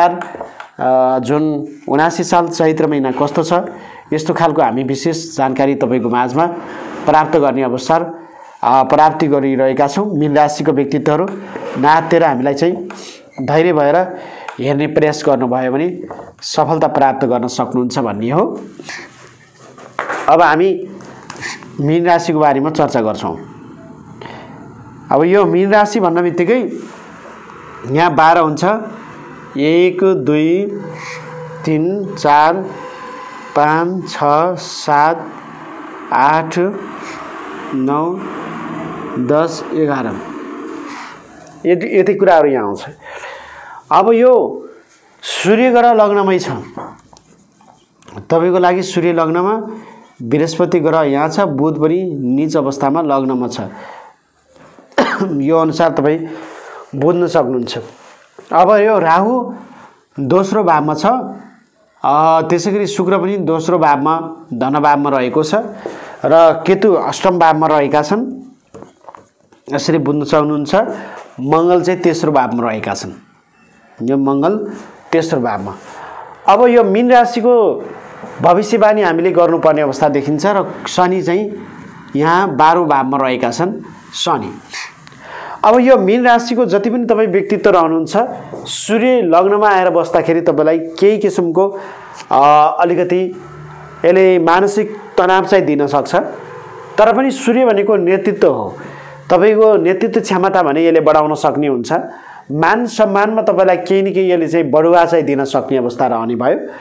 2079 साल चैत्र महिना कस्तो छ यस्तो खालको हामी विशेष जानकारी तपाईको माझमा प्राप्त गर्ने अवसर प्राप्ति गरिरहेका छौँ। मीन राशिको व्यक्तित्वहरू नातेर हामीलाई चाहिँ धैर्य भएर हेर्ने प्रयास गर्नुभयो भने सफलता प्राप्त गर्न सक्नुहुन्छ भन्ने हो। अब हामी मीन राशिको बारेमा चर्चा गर्छौँ। अब यो मीन राशि भन्न बित्तिकै यहाँ 12 हुन्छ। 1 2 3 4 5 6 7 8 9 10 11 यति कुराहरू यहाँ आउँछ। अब यो सूर्य ग्रह लग्नमै छ। तपाईको लागि सूर्य लग्नमा, बृहस्पति ग्रह यहाँ छ, बुध पनि नीच अवस्थामा लग्नमा छ। यो अनुसार तपाई बुझ्न सक्नुहुन्छ। अब यो राहु दोस्रो भावमा छ, त्यसैगरी शुक्र पनि दोस्रो भावमा धन भावमा रहेको छ र केतु अष्टम भावमा रहेका छन्। यसरी बुझ्न सक्नुहुन्छ। मंगल चाहिँ तेस्रो भावमा रहेका छन्। यो मंगल तेस्रो भावमा। अब यो मीन राशिको भविष्यवाणी हामीले गर्नुपर्ने अवस्था देखिन्छ र शनि चाहिँ यहाँ 12 भावमा रहेका छन्। शनि अब यो मीन राशिको जति पनि तपाई व्यक्तित्व रहनुहुन्छ सूर्य लग्नमा आएर बस्दाखेरि तपाईलाई केही किसिमको अलिकति यसले मानसिक तनाव चाहिँ दिन सक्छ। तर पनि सूर्य भनेको नेतृत्व हो। तपाईको नेतृत्व क्षमता भने यसले बढाउन सक्ने हुन्छ। मान सम्मानमा तपाईलाई केही न केही यसले चाहिँ बढुवा चाहिँ दिन सक्ने अवस्था रहने भयो।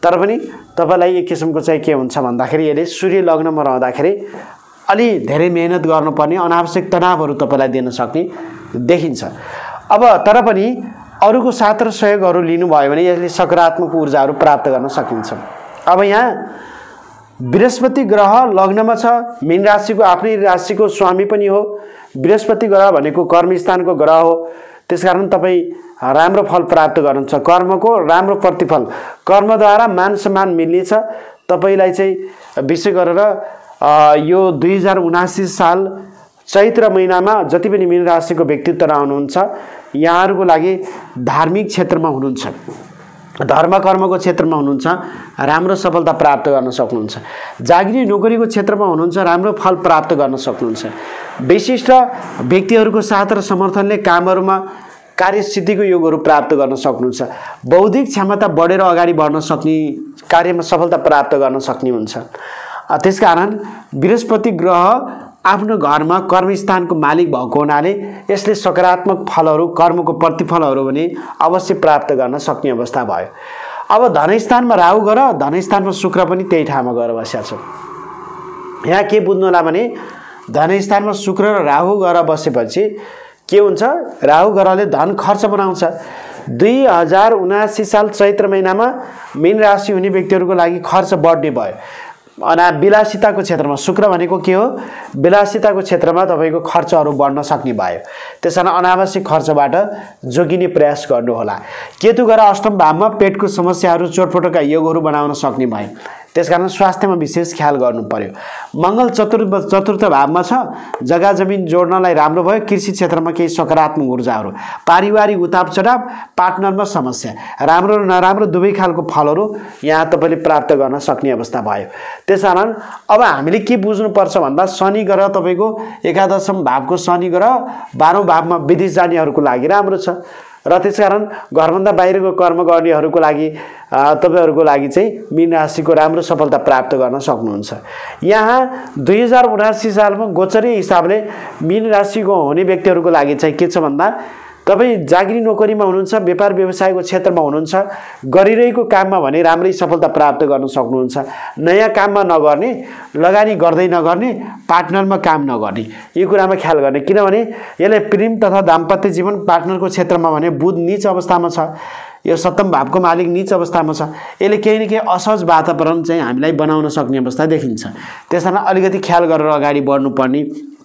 तर पनि तपाईलाई एक किसिमको चाहिँ के हुन्छ भन्दाखेरि यसले सूर्य लग्नमा रहँदाखेरि अलि धेरै मेहनत गर्नुपर्ने अनावश्यक तनावहरू तपाईलाई दिन सक्ने देखिन्छ। अब तर पनि अरूको साथ र सहयोगहरू लिनुभयो भने यसले सकारात्मक ऊर्जाहरू प्राप्त गर्न सकिन्छ। अब यहाँ बृहस्पति ग्रह लग्नमा छ, मीन राशिको आफ्नै राशिको स्वामी पनि हो। बृहस्पति ग्रह भनेको कर्मस्थानको ग्रह हो, त्यसकारण तपाईँ राम्रो फल प्राप्त गर्नुहुन्छ। कर्मको राम्रो प्रतिफल, कर्मद्वारा मान सम्मान मिल्नेछ। तपाईलाई चाहिँ विशेष गरेर यो 2079 साल चैत्र महिनामा जति पनि मीन राशिको व्यक्तित्व रहनुहुन्छ यहाँहरूको लागि धार्मिक क्षेत्रमा हुनुहुन्छ, धर्म कर्मको क्षेत्रमा हुनुहुन्छ, राम्रो सफलता प्राप्त गर्न सक्नुहुन्छ। जागिरी नोकरीको क्षेत्रमा हुनुहुन्छ, राम्रो फल प्राप्त गर्न सक्नुहुन्छ। विशिष्ट व्यक्तिहरूको साथ र समर्थनले कामहरूमा कार्यसिद्धिको योगहरू प्राप्त गर्न सक्नुहुन्छ। बौद्धिक क्षमता बढेर अगाडि बढ्न सक्ने, कार्यमा सफलता प्राप्त गर्न सक्ने हुन्छ। त्यसकारण बृहस्पति ग्रह आफ्नो घरमा कर्मस्थानको मालिक भएको हुनाले यसले सकारात्मक फलहरू, कर्मको प्रतिफलहरू पनि अवश्य प्राप्त गर्न सक्ने अवस्था भयो। अब धनस्थानमा राहु गएर धनस्थानमा शुक्र पनि त्यही ठाउँमा गएर बसेको छ। यहाँ के बुझ्नु होला भने धनस्थानमा शुक्र र राहु गएर बसेपछि के हुन्छ, राहु ग्रहले धन खर्च बनाउँछ। 2079 साल चैत्र महिनामा मीन राशि हुने व्यक्तिहरूको लागि खर्च बढ्ने भयो। विलासिताको क्षेत्रमा शुक्र भनेको के हो, विलासिताको क्षेत्रमा तपाईको खर्चहरू बढ्न सक्ने भयो। त्यसैले अनावश्यक खर्चबाट जोगिने प्रयास गर्नुहोला। केतु गएर अष्टम भावमा पेटको समस्याहरू, चोटपटकका योगहरू बनाउन सक्ने भयो। त्यसकारण स्वास्थ्यमा विशेष ख्याल गर्नु पर्यो। मङ्गल चतुर्थ भावमा छ, जग्गा जमिन जोड्नलाई राम्रो भयो। कृषि क्षेत्रमा केही सकारात्मक ऊर्जाहरू, पारिवारिक उताप चढाव, पार्टनरमा समस्या, राम्रो र नराम्रो दुवै खालको फलहरू यहाँ तपाईले प्राप्त गर्न सक्ने अवस्था भयो। त्यसकारण अब हामीले के बुझ्नुपर्छ भन्दा शनि ग्रह तपाईको एकादशम भावको शनि ग्रह 12औं भावमा विदेश जानेहरूको लागि राम्रो छ र त्यसकारण घरभन्दा बाहिरको कर्म गर्नेहरूको लागि तपाईहरुको लागि चाहिँ मीन राशिको राम्रो सफलता प्राप्त गर्न सक्नुहुन्छ। यहाँ 2079 सालमा गोचरी हिसाबले मीन राशिको हुने व्यक्तिहरूको लागि चाहिँ के छ भन्दा तपाई जागिरी नोकरीमा हुनुहुन्छ, व्यापार व्यवसायको क्षेत्रमा हुनुहुन्छ, गरिरहेको काममा भने राम्रै सफलता प्राप्त गर्न सक्नुहुन्छ। नयाँ काममा नगर्ने, लगानी गर्दै नगर्ने, पार्टनरमा काम नगर्ने, यो कुरामा ख्याल गर्ने। किनभने यसले प्रेम तथा दाम्पत्य जीवन पार्टनरको क्षेत्रमा भने बुध नीच अवस्थामा छ, यो सप्तम भावको मालिक नीच अवस्थामा छ। यसले केही न केही असहज वातावरण चाहिँ हामीलाई बनाउन सक्ने अवस्था देखिन्छ। त्यसैले अलिकति ख्याल गरेर अगाडि बढ्नुपर्ने।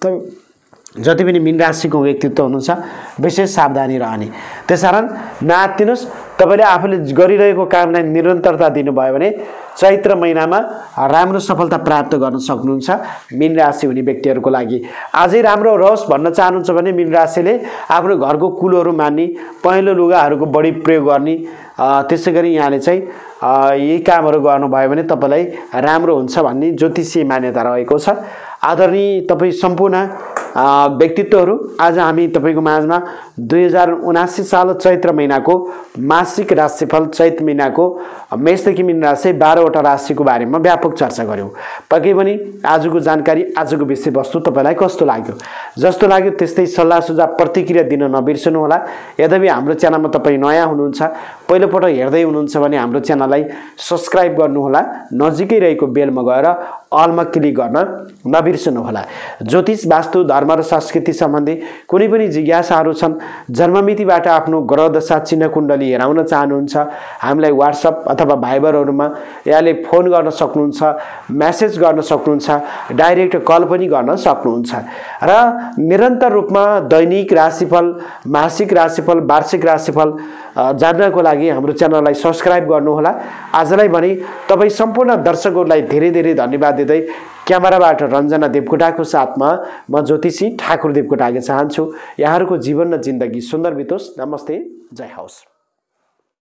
जति पनि मीन राशिको व्यक्तित्व हुनुहुन्छ विशेष सावधानी रहने। त्यसकारण नआत्तिनुस्। तपाईले आफूले गरिरहेको कामलाई निरन्तरता दिनुभयो भने चैत्र महिनामा राम्रो सफलता प्राप्त गर्न सक्नुहुन्छ। मीन राशि हुने व्यक्तिहरूको लागि अझै राम्रो रहोस् भन्न चाहनुहुन्छ भने मीन राशिले आफ्नो घरको कुलहरू मान्ने, पहेँलो लुगाहरूको बढी प्रयोग गर्ने, त्यसैगरी यहाँले चाहिँ यही कामहरू गर्नुभयो भने तपाईलाई राम्रो हुन्छ भन्ने ज्योतिषीय मान्यता रहेको छ। आदरणीय तपाई सम्पूर्ण व्यक्तित्वहरू, आज हामी तपाईको माझमा 2079 साल चैत्र महिनाको मासिक राशिफल, चैत महिनाको मेषदेखि मीन राशि 12 वटा राशिको बारेमा व्यापक चर्चा गर्यौं। पक्कै पनि आजको जानकारी, आजको विषयवस्तु तपाईलाई कस्तो लाग्यो? जस्तो लाग्यो त्यस्तै सल्लाह सुझाव प्रतिक्रिया दिन नबिर्सनु होला। यद्यपि हाम्रो च्यानलमा तपाई नयाँ हुनुहुन्छ, पहिलोपटक हेर्दै हुनुहुन्छ भने हाम्रो च्यानललाई सब्स्क्राइब गर्नुहोला। नजिकै रहेको बेलमा गएर अलमा क्लिक गर्न नबिर्सनु होला। ज्योतिष, वास्तु, धर्म र संस्कृति सम्बन्धी कुनै पनि जिज्ञासाहरू छन्, जन्ममितिबाट आफ्नो ग्रह दशा चिन्ह कुण्डली हेराउन चाहनुहुन्छ, हामीलाई व्हाट्सएप अथवा भाइबरहरुमा यहाँले फोन गर्न सक्नुहुन्छ, मेसेज गर्न सक्नुहुन्छ, डाइरेक्ट कल पनि गर्न सक्नुहुन्छ। र निरन्तर रूपमा दैनिक राशिफल, मासिक राशिफल, वार्षिक राशिफल जान्नको लागि हाम्रो च्यानललाई सब्स्क्राइब गर्नुहोला। आजलाई भने तपाई सम्पूर्ण दर्शकहरूलाई धेरै धेरै धन्यवाद दिँदै क्यामेराबाट रञ्जना देवकोटाको साथमा म ज्योतिषी ठाकुर देवकोटा आगे चाहन्छु। यहाँहरूको जीवन र जिन्दगी सुन्दर बितोस्। नमस्ते, जय होस्।